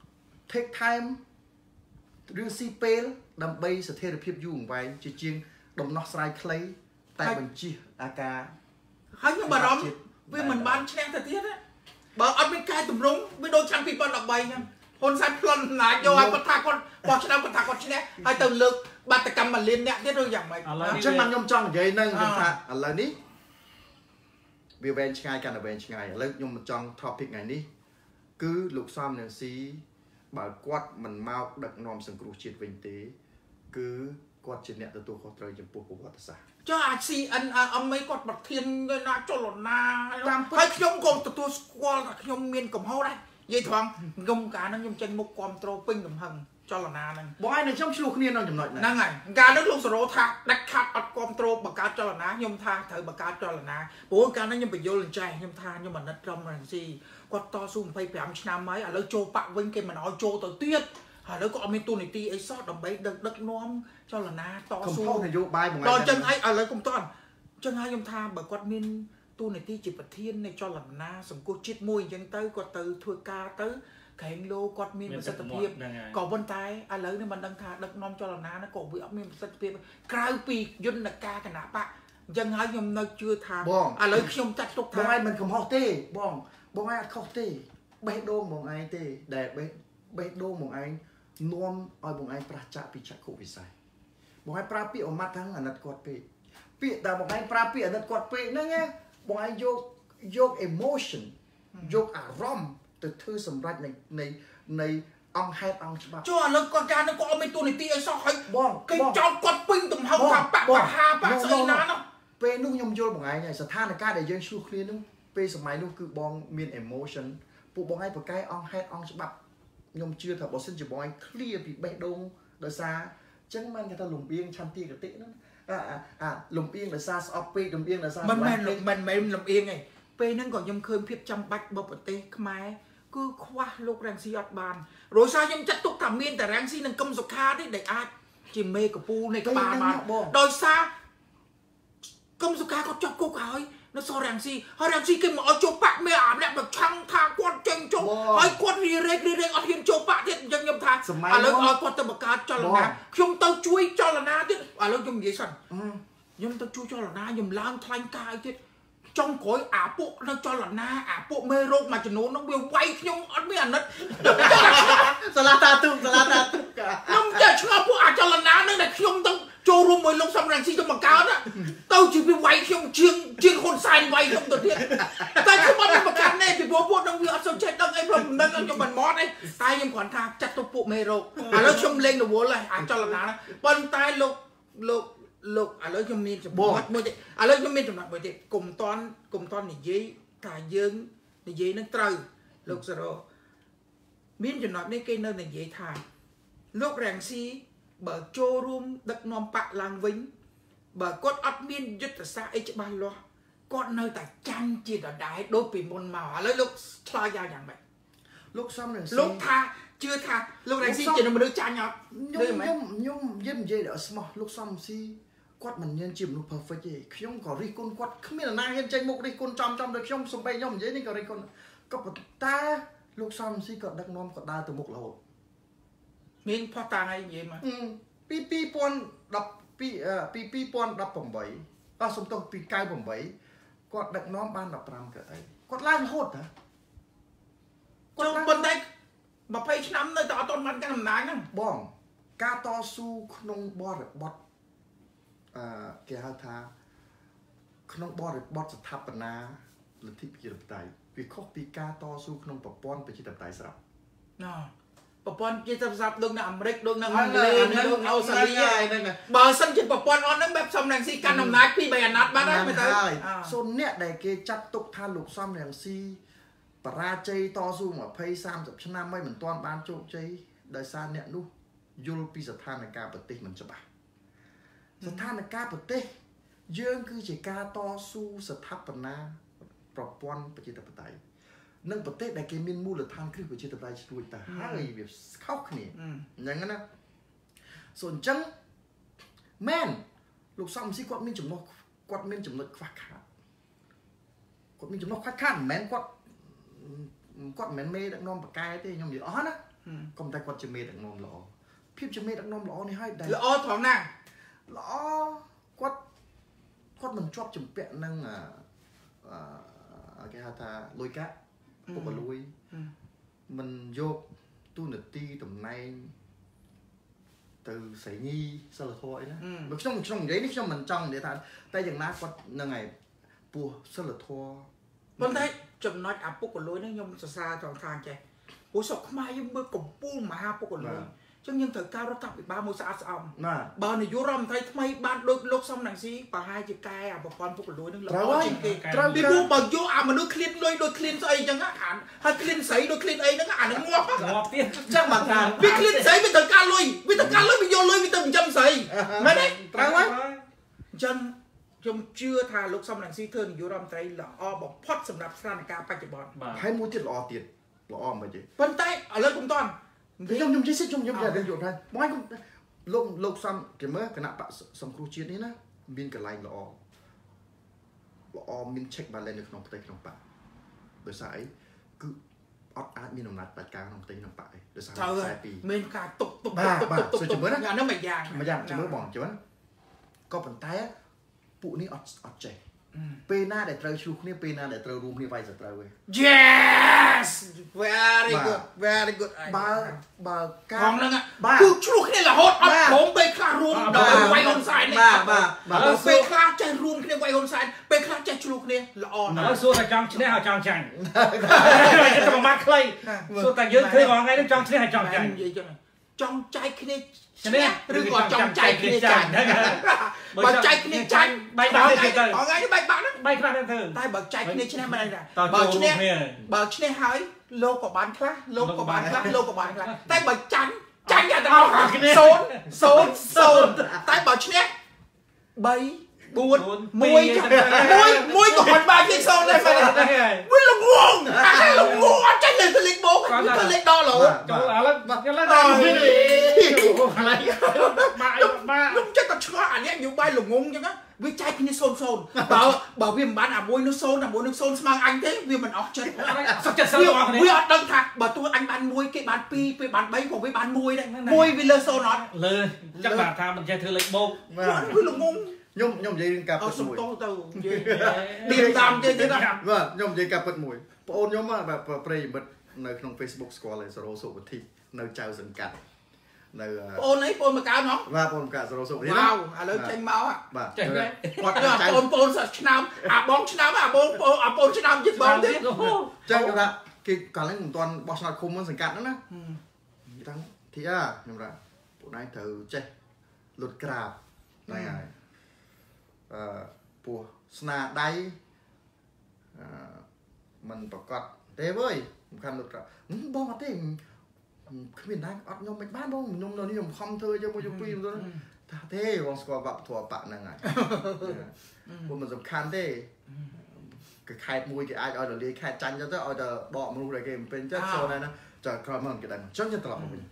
take time រឿងស៊ីពេលដើម្បីស្ថិរភាពយូរអង្វែងជាជាងដំណោះស្រាយខ្លីតែបញ្ជិះអាការហើយខ្ញុំបារម្ភវាមិនបានឈ្នះទៅទៀតណាបើអត់មានកែតម្រង់វាដូចឆ្នាំ2013ហ្នឹងហ៊ុនសែនប្លន់អំណាចយកឲ្យគាត់ថាគាត់បោះឆ្នោតគាត់ថាគាត់ឈ្នះហើយទៅលើកបាតកម្ម1លានអ្នកទៀតឬយ៉ាងម៉េចអញ្ចឹងខ្ញុំចង់និយាយនឹងខ្ញុំថាឥឡូវនេះវាវែងឆ្ងាយកាន់តែវែងឆ្ងាយឥឡូវខ្ញុំចង់ topic ថ្ងៃនេះគឺលោកសំរងស៊ីបើគាត់មិនមកដឹកនាំសង្គ្រោះជាតិវិញទេគឺគាត់ជាអ្នកទទួលខុសត្រូវចំពោះប្រវត្តិសាស្ត្រចុះអា CNRP គាត់ប្រធានណាចលនាហើយខ្ញុំក៏ទទួលស្គាល់ថាខ្ញុំមានកំហុសដែរនិយាយត្រង់ខ្ញុំកាលហ្នឹងខ្ញុំចេញមុខគ្រប់ត្រូលពេញកំហឹងចលនាហ្នឹងបងឯងនឹងខ្ញុំឆ្លោះគ្នាក្នុងចំណុចហ្នឹងហើយកាលហ្នឹងលោកសរោថាដាច់ខាត់អត់គ្រប់ត្រូលបង្កើតចលនាខ្ញុំថាត្រូវបង្កើតចលនាព្រោះកាលហ្នឹងខ្ញុំបញ្យល់អញ្ចេះខ្ញុំថាខ្ញុំអាណិតក្រុមរងស៊ីគាត់តស៊ូ25ឆ្នាំហើយឥឡូវចូលបាក់វិញគេមិនឲ្យចូលទៅទៀតហើយឥឡូវក៏អត់មានទូនីតិអីសោះដើម្បីដឹកនាំចលនាតស៊ូកំហុសនយោបាយបងឯងដល់អញ្ចឹងហើយឥឡូវកុំតន់អញ្ចឹងហើយខ្ញុំថាបើគាត់មានទូនីតិជាប្រធាននៃចលនាសង្គមជាតិមួយអញ្ចឹងទៅគាត់ទៅធ្វើការទៅក្រែងលោគាត់មានប្រសិទ្ធភាពក៏ប៉ុន្តែឥឡូវនេះមិនដឹងថាដឹកនាំចលនាហ្នឹងក៏វាអត់មានប្រសិទ្ធភាពក្រៅពីយន្តការគណៈបកអញ្ចឹងហើយខ្ញុំនៅជឿថាឥឡូវខ្ញុំចាត់ទុកថាបងឯងមិនកំហុសទេបងឯងអត់ខុសទេបេះដូងបងឯងទេដែលបេះដូងបងឯងនាំឲ្យបងឯងប្រះចាកពីចក្ខុវិស័យបងឯងប្រើពាក្យអមត្តហ្នឹងអាណិតគាត់ពេកពាក្យតែបងឯងប្រើពាក្យអាណិតគាត់ពេកហ្នឹងបងឯងយក emotion យកអារម្មណ៍ទៅធ្វើសម្រេចនៃអង្គហេតុអង្គច្បាប់ចុះឥឡូវគាត់ការនឹងគាត់អត់មានទូនីតិអីសោះហើយបងគេចោលគាត់ពេញទំហំថាបកហាបកស្អីណានោះពេលនោះខ្ញុំយល់បងឯងហើយស្ថានភាពដែលយើងឆ្លោះគ្នានោះពេលសម័យនោះគឺបងមាន emotion ពួកបងឯងប្រកែកអង្គហេតុអង្គច្បាប់ខ្ញុំជឿថាបើសិនជាបងឯង clear ពីបេះដូងដោយសារអញ្ចឹងមិនគេថាលំអៀងឆន្ទៈគតិហ្នឹងលំអៀងដោយសារស្អប់ពេកលំអៀងដោយសារមិនមែនលំអៀងទេពេលហ្នឹងក៏ខ្ញុំឃើញភាពចាំបាច់របស់ប្រទេសខ្មែរគឺខ្វះលោករងស៊ីអត់បានរយសារខ្ញុំចាត់ទុកថាមានតែរងស៊ីនិងកឹមសុខាទេដែលអាចជាមេកពូលនៃក្បាលបានដោយសារកឹមសុខាគាត់ជាប់គុកហើយនៅសរងស៊ីហើយរងស៊ីគេមកឲ្យចូលបាក់មេអាម្នាក់មកឆាំងថាគាត់ចេញចូលហើយគាត់រីរែកអត់ហ៊ានចូលបាក់ទៀតអញ្ចឹងខ្ញុំថាឥឡូវឲ្យគាត់ទៅបង្កើតចលនាខ្ញុំទៅជួយចលនាទៀតឥឡូវខ្ញុំនិយាយសិនខ្ញុំទៅជួយចលនាខ្ញុំឡើងថ្លែងការណ៍ទៀតចុងក្រោយអាពួកនៅចលនាអាពួកមេរោគមួយចំនួននោះវាវាយខ្ញុំអត់មានអាណិតសាឡាតាទុកខ្ញុំចេះឆ្ងល់ពួកអាចលនានឹងដែលខ្ញុំទៅចូលរួមមួយលោកសំរងស៊ីទៅបង្កើតទៅជាវាវាយខ្ញុំជាងហ៊ុនសែនវាយខ្ញុំទៅទៀតតែខ្ញុំអត់មានប្រកាន់ទេពីព្រោះពួកនឹងវាអត់សូវចេះដឹងអីព្រោះមិនដឹងខ្ញុំមិនមកទេតែខ្ញុំគ្រាន់ថាចាត់ទៅពួកមេរោគឥឡូវខ្ញុំលេងរវល់ហើយអាចលនាប៉ុន្តែលោកឥឡូវខ្ញុំមានចំណុចមួយទៀតឥឡូវខ្ញុំមានចំណុចមួយទៀតកុំតន់និយាយថាយើងនិយាយនឹងត្រូវលោកសារ៉ូមានចំណុចនេះគេនៅនិយាយថាលោករងស៊ីបើចូលរួមដឹកនាំបកឡើងវិញបើគាត់អត់មានយុទ្ធសាស្ត្រអីច្បាស់លាស់គាត់នៅតែចាំជាដដែលដូចពីមុនមកឥឡូវលោកឆ្លើយយ៉ាងម៉េចលោកសំរងស៊ីលោកថាជឿថាលោករងស៊ីជាមនុស្សចាញ់អត់ខ្ញុំនិយាយដល់ស្មោះលោកសំរងស៊ីគាត់មិនញញជាមនុស្ស perfect ទេខ្ញុំក៏រិះគន់គាត់គ្មានណាហ៊ានចេញមុខរិះគន់ចំដោយខ្ញុំសំបីខ្ញុំនិយាយនេះក៏រិះគន់ក៏តែលោកសំរងស៊ីក៏ដឹកនាំក៏ដើរទៅមុខរហូតមានផុសតាំងអីនិយាយមកពី2018សុំទោសពី98គាត់ដឹកនាំបាន15ក៏អីគាត់ឡើងរហូតតាគាត់ប៉ុន្តែ20ឆ្នាំនៅតែអត់ទាន់បានកាន់អំណាចហ្នឹងបងការតស៊ូក្នុងបរិបទគេហៅថាក្នុងបរិបទស្ថាបនាលទ្ធិប្រជាធិបតេយ្យវាខុសពីការតស៊ូក្នុងប្រព័ន្ធប្រជាធិបតេយ្យស្រាប់ប្រព័ន្ធប្រជាធិបតេយ្យស្រាប់ដូចនៅអាមេរិកដូចនៅអង់គ្លេសដូចអូស្ត្រាលីហ្នឹងបើសិនជាប្រព័ន្ធអត់ហ្នឹងបែបសំរងស៊ីកាន់អំណាចពី3អាណត្តិបាត់ហើយមើលទៅសូនអ្នកដែលគេចាត់ទុកថាលោកសំរងស៊ីបរាជ័យតស៊ូ20-30ឆ្នាំហើយមិនទាន់បានជោគជ័យដោយសារអ្នកនោះយល់ពីស្ថានភាពប្រទេសមិនច្បាស់ស្ថានភាពប្រទេសយើងគឺជាការតស៊ូស្ថាបនាប្រព័ន្ធប្រជាធិបតេយ្យនឹងប្រទេសដែលគេមានមូលដ្ឋានគ្រឹះប្រជាធិបតេយ្យស្រួយតែហើយវាខុសគ្នាអញ្ចឹងណាសូអញ្ចឹងមែនលោកសំស៊ីគាត់មានចំណុចខ្វះខាតគាត់មានចំណុចខ្វះខាតមិនមែនគាត់មិនមែនមេដឹកនាំបកែទេខ្ញុំនិយាយអស់ណាកុំតែគាត់ជាមេដឹកនាំល្អភាពជាមេដឹកនាំល្អនេះហើយដែលល្អត្រង់ណាល្អគាត់មិនជាប់ជំពាក់នឹងគេហៅថាលុយកាក់ពុកលួយមិនយកទូនាទីតំណែងទៅស្រីញីសិលធម៌អីណាបើខ្ញុំនិយាយនេះខ្ញុំមិនចង់និយាយថាតែយ៉ាងណាគាត់នឹងឯងពោះសិលធម៌ប៉ុន្តែចំណុចអាពុកលួយនេះខ្ញុំសរសើរត្រង់ថាចេះព្រោះស្រុកខ្មែរយើងមើលកំពូលមហាពុកលួយចឹងយើងត្រូវការរដ្ឋាភិបាលមួយស្អាតស្អំបើនាយករដ្ឋមន្ត្រីថ្មីបានដូចលោកសំរងស៊ីប្រហែលជាកែអាប្រព័ន្ធពុកលួយនឹងល្អជាងគេត្រូវពីព្រោះបើយកអាមនុស្សឃ្លានលុយដូចឃ្លានស្អីចឹងអាហើយឃ្លានស្រីដូចឃ្លានអីហ្នឹងអានឹងងាប់ទៀតចឹងមកថាវាឃ្លានស្រីវាត្រូវការលុយវាយកលុយវាទៅចិញ្ចឹមស្រីមែនទេត្រូវហើយអញ្ចឹងខ្ញុំជឿថាលោកសំរងស៊ីធ្វើនាយករដ្ឋមន្ត្រីល្អបំផុតសម្រាប់ស្ថានភាពបច្ចុប្បន្នហើយមួយទៀតល្អមិនទេប៉ុន្តែឥឡូវកុំតន់ខ្ញុំនិយាយសិខ្ញុំយកថាបងលោកសំគេមើលគណៈបកសង្គ្រោះជាតិនេះណាមានកន្លែងល្អមាន check balance នៅក្នុងផ្ទៃក្នុងបកដោយសារអីគឺអត់អាចមានអំណាចបដិការក្នុងផ្ទៃក្នុងបកអីដោយសារ 42មានការតុបជំរឿនណាអានោះមួយយ៉ាងជំរឿនបងជំរឿនក៏ប៉ុន្តែពួកនេះអត់ចេះពេលណាដែលត្រូវឆ្លុះគ្នាពេលណាដែលត្រូវរួមគ្នាវាយសត្រូវឯង Yes very good បើការហ្នឹងគឺឆ្លុះគ្នារហូតអត់ព្រមពេលខ្លះរួមដល់វាយហ៊ុនសែននេះបាទពេលខ្លះចេះរួមគ្នាវាយហ៊ុនសែនពេលខ្លះចេះឆ្លុះគ្នាល្អណាស់ហើយសួរតែចង់ឈ្នះហើយចង់ចាញ់តែប្រមាថខ្លីសួរតែយើងឃើញរាល់ថ្ងៃនេះចង់ឈ្នះហើយចង់ចាញ់និយាយចឹងចង់ចែកគ្នាឈ្នះឬក៏ចង់ចែកគ្នាចាញ់បើចែកគ្នាចាញ់បែកបាក់ទៅថ្ងៃនេះបែកបាក់ហ្នឹងបែកខ្លះទៅតែបើចែកគ្នាឈ្នះមិនដែរបើឈ្នះហើយលោកក៏បានខ្លះតែបើចាញ់តែទាំងអស់គ្នា0 តែបើឈ្នះ3 4 1ក៏ហត់បានជា0ដែរវាល្ងងអត់ចេះលេខលេខបូកវាលេខដល់លោចូលឥឡូវដល់វិញខ្ញុំចិត្តតែឆ្ងល់អានេះនយោបាយល្ងងអញ្ចឹងវាចែកគ្នា0បើវាមិនបានអាមួយនោះ0អាមួយនោះ0ស្មើអញទេវាមិនអស់ចិត្តសុខចិត្តសិលរបស់គ្នាវាអត់ដឹងថាបើទោះអញបាន1គេបាន2ពេលបាន3ក៏វាបាន1ដែរ1វាលើ0អត់លើចឹងបាទថាមិនចេះធ្វើលេខបូកវាល្ងងខ្ញុំនិយាយរឿងការពិតមួយទៅនិយាយទៀនតាមទេទៀតណាបាទខ្ញុំនិយាយការពិតមួយបងអូនខ្ញុំបាទប្រិយមិត្តនៅក្នុង Facebook ស្គាល់ហើយសរោសុវត្ថិនៅចៅសង្កាត់នៅបងអូនអីបងមកកើហ៎បាទបងមកកើសរោសុវត្ថិវ៉ាវឥឡូវចេញមកបាទចេញគាត់បងឆ្នាំអាបងឆ្នាំអាបងឆ្នាំយិតបងទៀតចឹងថាគេកាលហ្នឹងមិនទាន់បោះឆ្នោតឃុំសង្កាត់ហ្នឹងណាតាំងធីអាខ្ញុំថាពួកណៃត្រូវចេះលុតក្រាបហ្នឹងហើយពោះស្នាដៃมันប្រកាសទេវើយសំខាន់លុតក្រាបបងអត់ទេគ្មានណាអត់ខ្ញុំមិនបានបងខ្ញុំនៅនេះខ្ញុំខំធ្វើយកមួយយកពីរទៅថាទេបងស្គាល់វប្បធម៌បាក់ហ្នឹងហើយព្រោះมันសំខាន់ទេគេខេតមួយគេអាចឲ្យទៅលាយខេតចាញ់ទៅឲ្យទៅដកមនុស្សដែលគេមិនពេញចិត្តចូលដែរណាចាក្រោយមកគេដឹងអញ្ចឹងយើងត្រឡប់មកវិញ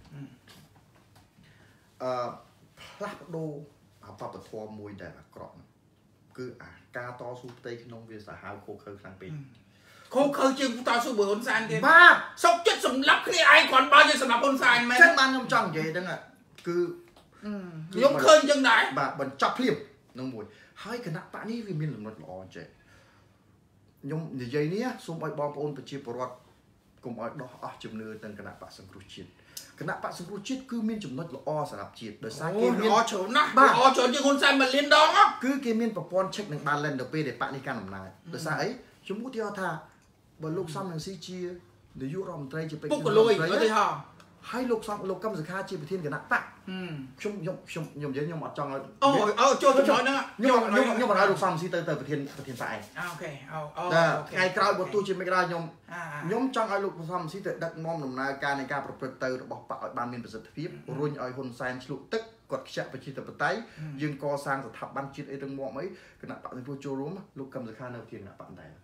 ផ្លាស់ប្ដូរវប្បធម៌មួយដែលអាក្រក់គឺអាការតស៊ូផ្ទៃក្នុងវាសាហាវខូខើខ្លាំងពេកខូខើជាងតស៊ូបើហ៊ុនសែនគេបាទសុកចិត្តសម្លាប់គ្នាឯងគ្រាន់បើយើងសម្លាប់ហ៊ុនសែនមែនចឹងបានខ្ញុំចង់និយាយហ្នឹងគឺខ្ញុំឃើញចឹងដែរបាទបញ្ចប់ភ្លាមនឹងមួយហើយគណៈបកនេះវាមានចំណុចល្អចេះខ្ញុំនិយាយនេះសូមឲ្យបងប្អូនប្រជាពលរដ្ឋកុំឲ្យដោះអស់ជំនឿទៅគណៈបកសង្គ្រោះជាតិគណៈបកសង្គ្រោះជាតិគឺមានចំណុចល្អសម្រាប់ជាតិដោយសារគេមានល្អច្រើនណាស់ល្អច្រើនជាងហ៊ុនសែន1លានដងគឺគេមានប្រព័ន្ធ check និង balance ទៅពេលដែលបកនេះកាន់អំណាចដោយសារអីជំនួសទីថាបើលោកសំនឹងស៊ីជានាយករដ្ឋមន្ត្រីជាពេកពុកលួយទៅហ៎ហើយលោកកឹមសុខាជាប្រធានគណៈបកខ្ញុំនិយាយខ្ញុំអត់ចង់ឲ្យចូលចំណុចហ្នឹងខ្ញុំមិនឲ្យលោកសំស៊ីទៅប្រធានបកឯងអូខេថ្ងៃក្រោយបើទោះជាមិនក៏ដោយខ្ញុំចង់ឲ្យលោកសំស៊ីទៅដឹកនាំដំណើរការនៃការប្រព្រឹត្តទៅរបស់បកឲ្យបានមានប្រសិទ្ធភាពរុញឲ្យហ៊ុនសែនឆ្លុះទឹកគាត់ខ្ជាក់ប្រជាធិបតេយ្យយើងកសាងស្ថាប័នជាតិអីទាំងមកអីគណៈបកនឹងចូលរួមលោកកឹមសុខានៅប្រធានគណៈបកដែរ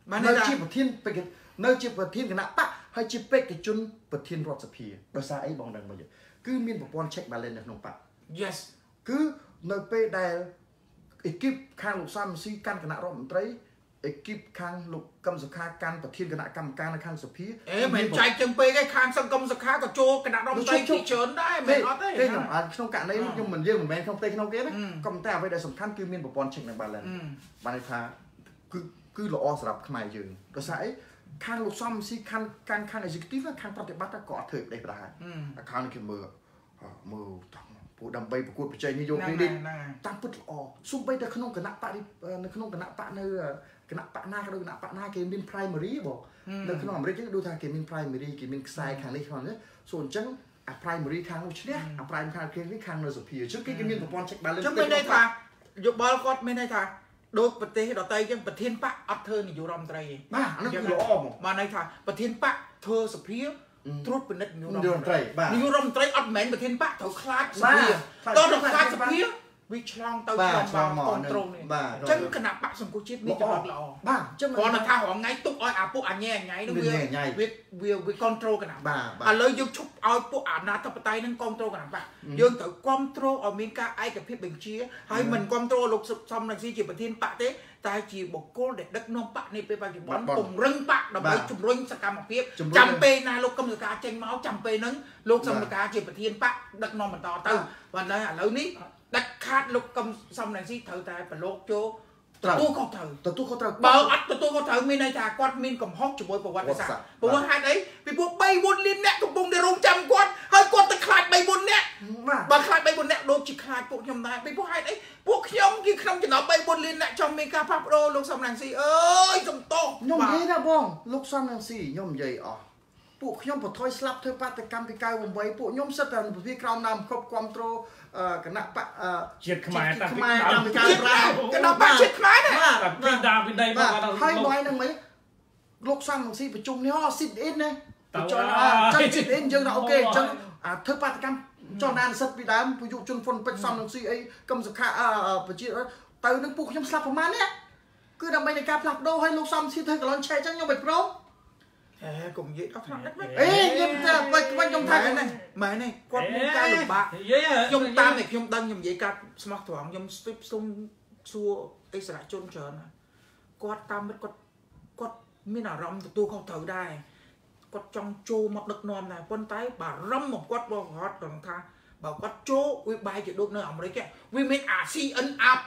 នៅជាប្រធាននៅជាប្រធានគណៈបកហើយជាបេក្ខជនប្រធានរដ្ឋសភាដោយសារអីបងដឹងមកគឺមានប្រព័ន្ធ check balance នៅក្នុងបក yes គឺនៅពេលដែលអេគីបខាងលោកសំស៊ីកាន់គណៈរដ្ឋមន្ត្រីអេគីបខាងលោកកឹមសុខាកាន់ប្រធានគណៈកម្មការនៅខាងសភាមិនចែកចឹងពេកឯងខាងសង្គមសុខាក៏ចូលគណៈរដ្ឋមន្ត្រីច្រើនដែរមិនអត់ទេខ្ញុំក្នុងករណីខ្ញុំមិនយើងមិនមែនក្នុងផ្ទៃក្នុងទេណាក៏តែអ្វីដែលសំខាន់គឺមានប្រព័ន្ធ check and balance បានន័យថាគឺល្អសម្រាប់ខ្មែរយើងដោយសារអីខាងលោកសំស៊ីខាង executive ខាងប្រតិបត្តិក៏អត់ធ្វើផ្ដេសផ្ដាសខាងនេះគេមើលពួកដើម្បីប្រកួតប្រជែងនយោបាយនេះតាមពិតល្អសូម្បីតែក្នុងគណៈបកនៅក្នុងគណៈបកនៅគណៈបកណាក៏ដូចគណៈបកណាគេមាន primary បងនៅក្នុងអាមេរិកគេដូចថាគេមាន primary គេមានខ្សែខាងនេះខាងនេះសូអញ្ចឹងអា primary ខាងនោះឈ្នះអា primary ខាងនេះខាងនៅសភាអញ្ចឹងគេមានប្រព័ន្ធ check balance អញ្ចឹងមានន័យថាយោបល់គាត់មានន័យថាដូចប្រទេសដទៃអញ្ចឹងប្រធានបកអត់ធ្វើនាយករដ្ឋមន្ត្រីទេបាទអានោះគឺល្អហ្មងបានន័យថាប្រធានបកធ្វើសភាត្រួតពិនិត្យនាយករដ្ឋមន្ត្រីបាទនាយករដ្ឋមន្ត្រីអត់មែនប្រធានបកត្រូវខ្លាចសភាតោះខ្លាចសភាវាឆ្លងទៅឆ្លងមកគ្រប់គ្រងនេះអញ្ចឹងគណៈបកសង្គមជាតិមានចំណុចល្អបាទអញ្ចឹងគាត់ថារងថ្ងៃទុកឲ្យអាពួកអញ្ញែនោះវាគ្រប់គ្រងគណៈបកឥឡូវយើងឈប់ឲ្យពួកអាណាធិបតេយ្យនឹងគ្រប់គ្រងគណៈបកយើងត្រូវគ្រប់គ្រងឲ្យមានការឯកភាពបញ្ជាហើយមិនគ្រប់គ្រងលោកសំរងស៊ីជាប្រធានបកទេតែជាបុគ្គលដែលដឹកនាំបកនេះពេលបច្ចុប្បន្នពង្រឹងបកដើម្បីជំរុញសកម្មភាពចាំពេលណាលោកកឹមសុខាចេញមកចាំពេលហ្នឹងលោកសំរងការជាប្រធានបកដឹកនាំបន្តទៅបានហើយឥឡូវនេះដាច់ខាតលោកកឹមសំរងស៊ីត្រូវតែប្រឡូកចូលទទួលខុសត្រូវបើអត់ទទួលខុសត្រូវមានន័យថាគាត់មានកំហុសជាមួយប្រវត្តិសាស្ត្រព្រោះហេតុអីពីពួក3-4លានអ្នកកំពុងតែរងចាំគាត់ហើយគាត់ទៅខ្លាច3-4អ្នកបើខ្លាច3-4អ្នកដូចជាខ្លាចពួកខ្ញុំដែរពីពួកហេតុអីពួកខ្ញុំគឺក្នុងចំណោម3-4លានអ្នកចង់មានការផ្លាស់ប្ដូរលោកសំរងស៊ីអើយសំទោសខ្ញុំនិយាយណាបងលោកសំរងស៊ីខ្ញុំនិយាយអស់ពួកខ្ញុំបថយស្លាប់ធ្វើបាតកម្មពី98ពួកខ្ញុំសិតតែប្រភេទក្រោមដើមគ្រប់គ្រប់គ្រងគណៈបកជាតិខ្មែរតាំងពីដើមការប្រាគណៈបកជាតិខ្មែរណាបាទពីដើមពីដីមកហើយមកហ្នឹងមិនលោកសំរងស៊ីប្រជុំនេះស៊ីតអ៊ីនណាចង់ចឹងស៊ីតអ៊ីនយើងថាអូខេចឹងធ្វើបាតកម្មចង់ណានសិតពីដើមពយុជនហ្វុនពេជ្រសំរងស៊ីអីកឹមសុខាប្រជាទៅនឹងពួកខ្ញុំស្លាប់ប្រមាណនេះគឺដើម្បីในការផ្លាស់ប្ដូរឲ្យលោកសំស៊ីធ្វើកន្លងឆែកចឹងខ្ញុំមិនព្រមកុំនិយាយដល់ថ្នាក់ដឹកហ្នឹងខ្ញុំតែខ្ញុំថាមែនទេគាត់មានការលំបាកខ្ញុំតាមតែខ្ញុំដឹងខ្ញុំនិយាយកាត់ស្មោះត្រង់ខ្ញុំស្ទាបសុំសួរអិសរាជជនច្រើនគាត់តាមមិត្តគាត់មានអារម្មណ៍ទទួលខុសត្រូវដែរគាត់ចង់ចូលមកដឹកនាំដែរប៉ុន្តែបារម្ភមកគាត់បងគាត់ដឹងថាបើគាត់ចូលវាបែរជាដូចនៅអាមេរិកវាមានអា CNRP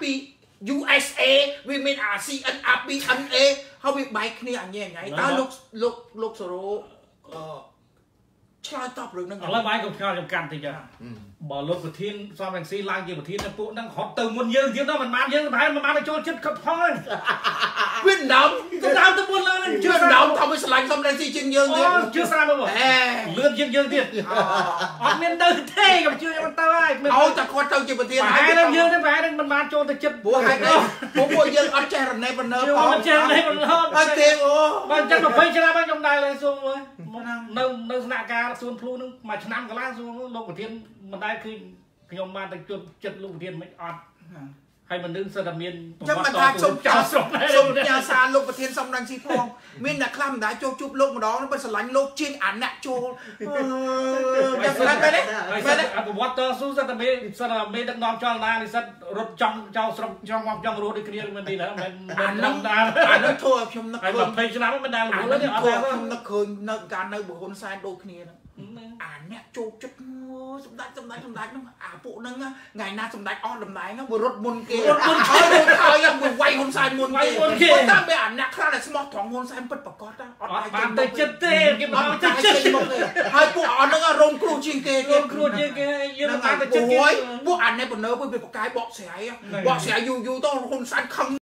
USA វាមានអា CNRP NA ហើយវាបែកគ្នាអញ្ញែតើលោកសរោឆ្លើយតបរឿងហ្នឹងឥឡូវបាយកុំឆ្ងល់ចំកាន់តិចបើលោកប្រធានសំរងស៊ីឡើងជាប្រធានពួកហ្នឹងហត់ទៅមុនយើងទៀតដល់មិនបានយើងប្រហែលមិនបានទៅចូលចិត្តខិតផងវាដើមទៅមុនឡើងជឿដើមថាវាឆ្លាញ់សំរងស៊ីជាងយើងទៀតជឿស្រាលមកលឿនជាងយើងទៀតអត់មានទៅទេកុំជឿយើងទៅហើយឲ្យតែគាត់ទៅជាប្រធានហើយយើងទៅប្រហែលមិនបានចូលទៅចិត្តព្រោះហេតុនេះពួកយើងអត់ចេះរណេបណើផងអត់ចេះរណេបណើហើយទេអូបើចឹង20ឆ្នាំខ្ញុំដែរលេងសួរនៅស្នាក់ការសួនភ្លូនឹងមួយឆ្នាំកន្លងសួរលោកប្រធានមិនដែលឃើញខ្ញុំបានទៅជួបចិត្តលោកប្រធានមិនអត់ហើយមនុស្សសិតតែមានចាំមិនថាសុំចោលស្រុកសុំញ៉ាសារលោកប្រធានសំរងស៊ីផងមានអ្នកខ្លះមិនដែលចូលជួបលោកម្ដងនឹងបើស្រឡាញ់លោកជាងអាអ្នកចូលចាំស្ដាប់ទេប្រវត្តិតស៊ូសិតតែមេដឹកនាំចលនានិស្សិតរត់ចង់ចោលស្រុកចង់មកចង់រស់ដូចគ្នាមិនទេណាមិនដឹងដែរអានោះធ្វើឲ្យខ្ញុំនឹកឃើញ 20ឆ្នាំមិនដែលរស់ទេអត់ខ្ញុំនឹកឃើញនៅការនៅបុហ៊ុនសែនដូចគ្នាហ្នឹងអាអ្នកចូលចិត្តសម្ដេចហ្នឹងអាពួកហ្នឹងថ្ងៃណាសម្ដេចអស់តំណែងវារត់មុនគេរត់មុនហើយវាវាយហ៊ុនសែនមុនគេតែមានអាអ្នកខ្លះដែលស្មោះត្រង់ហ៊ុនសែនពិតប្រកបអត់បានទៅចិត្តទេគេមិនទៅចិត្តហើយពួកអត់ហ្នឹងរងគ្រោះជាងគេរងគ្រោះជាងគេយើងមិនបានទៅចិត្តគេពួកអានេះប៉ុណ្ណឹងវាប្រកាយបកស្រាយយូរទៅហ៊ុនសែនខឹង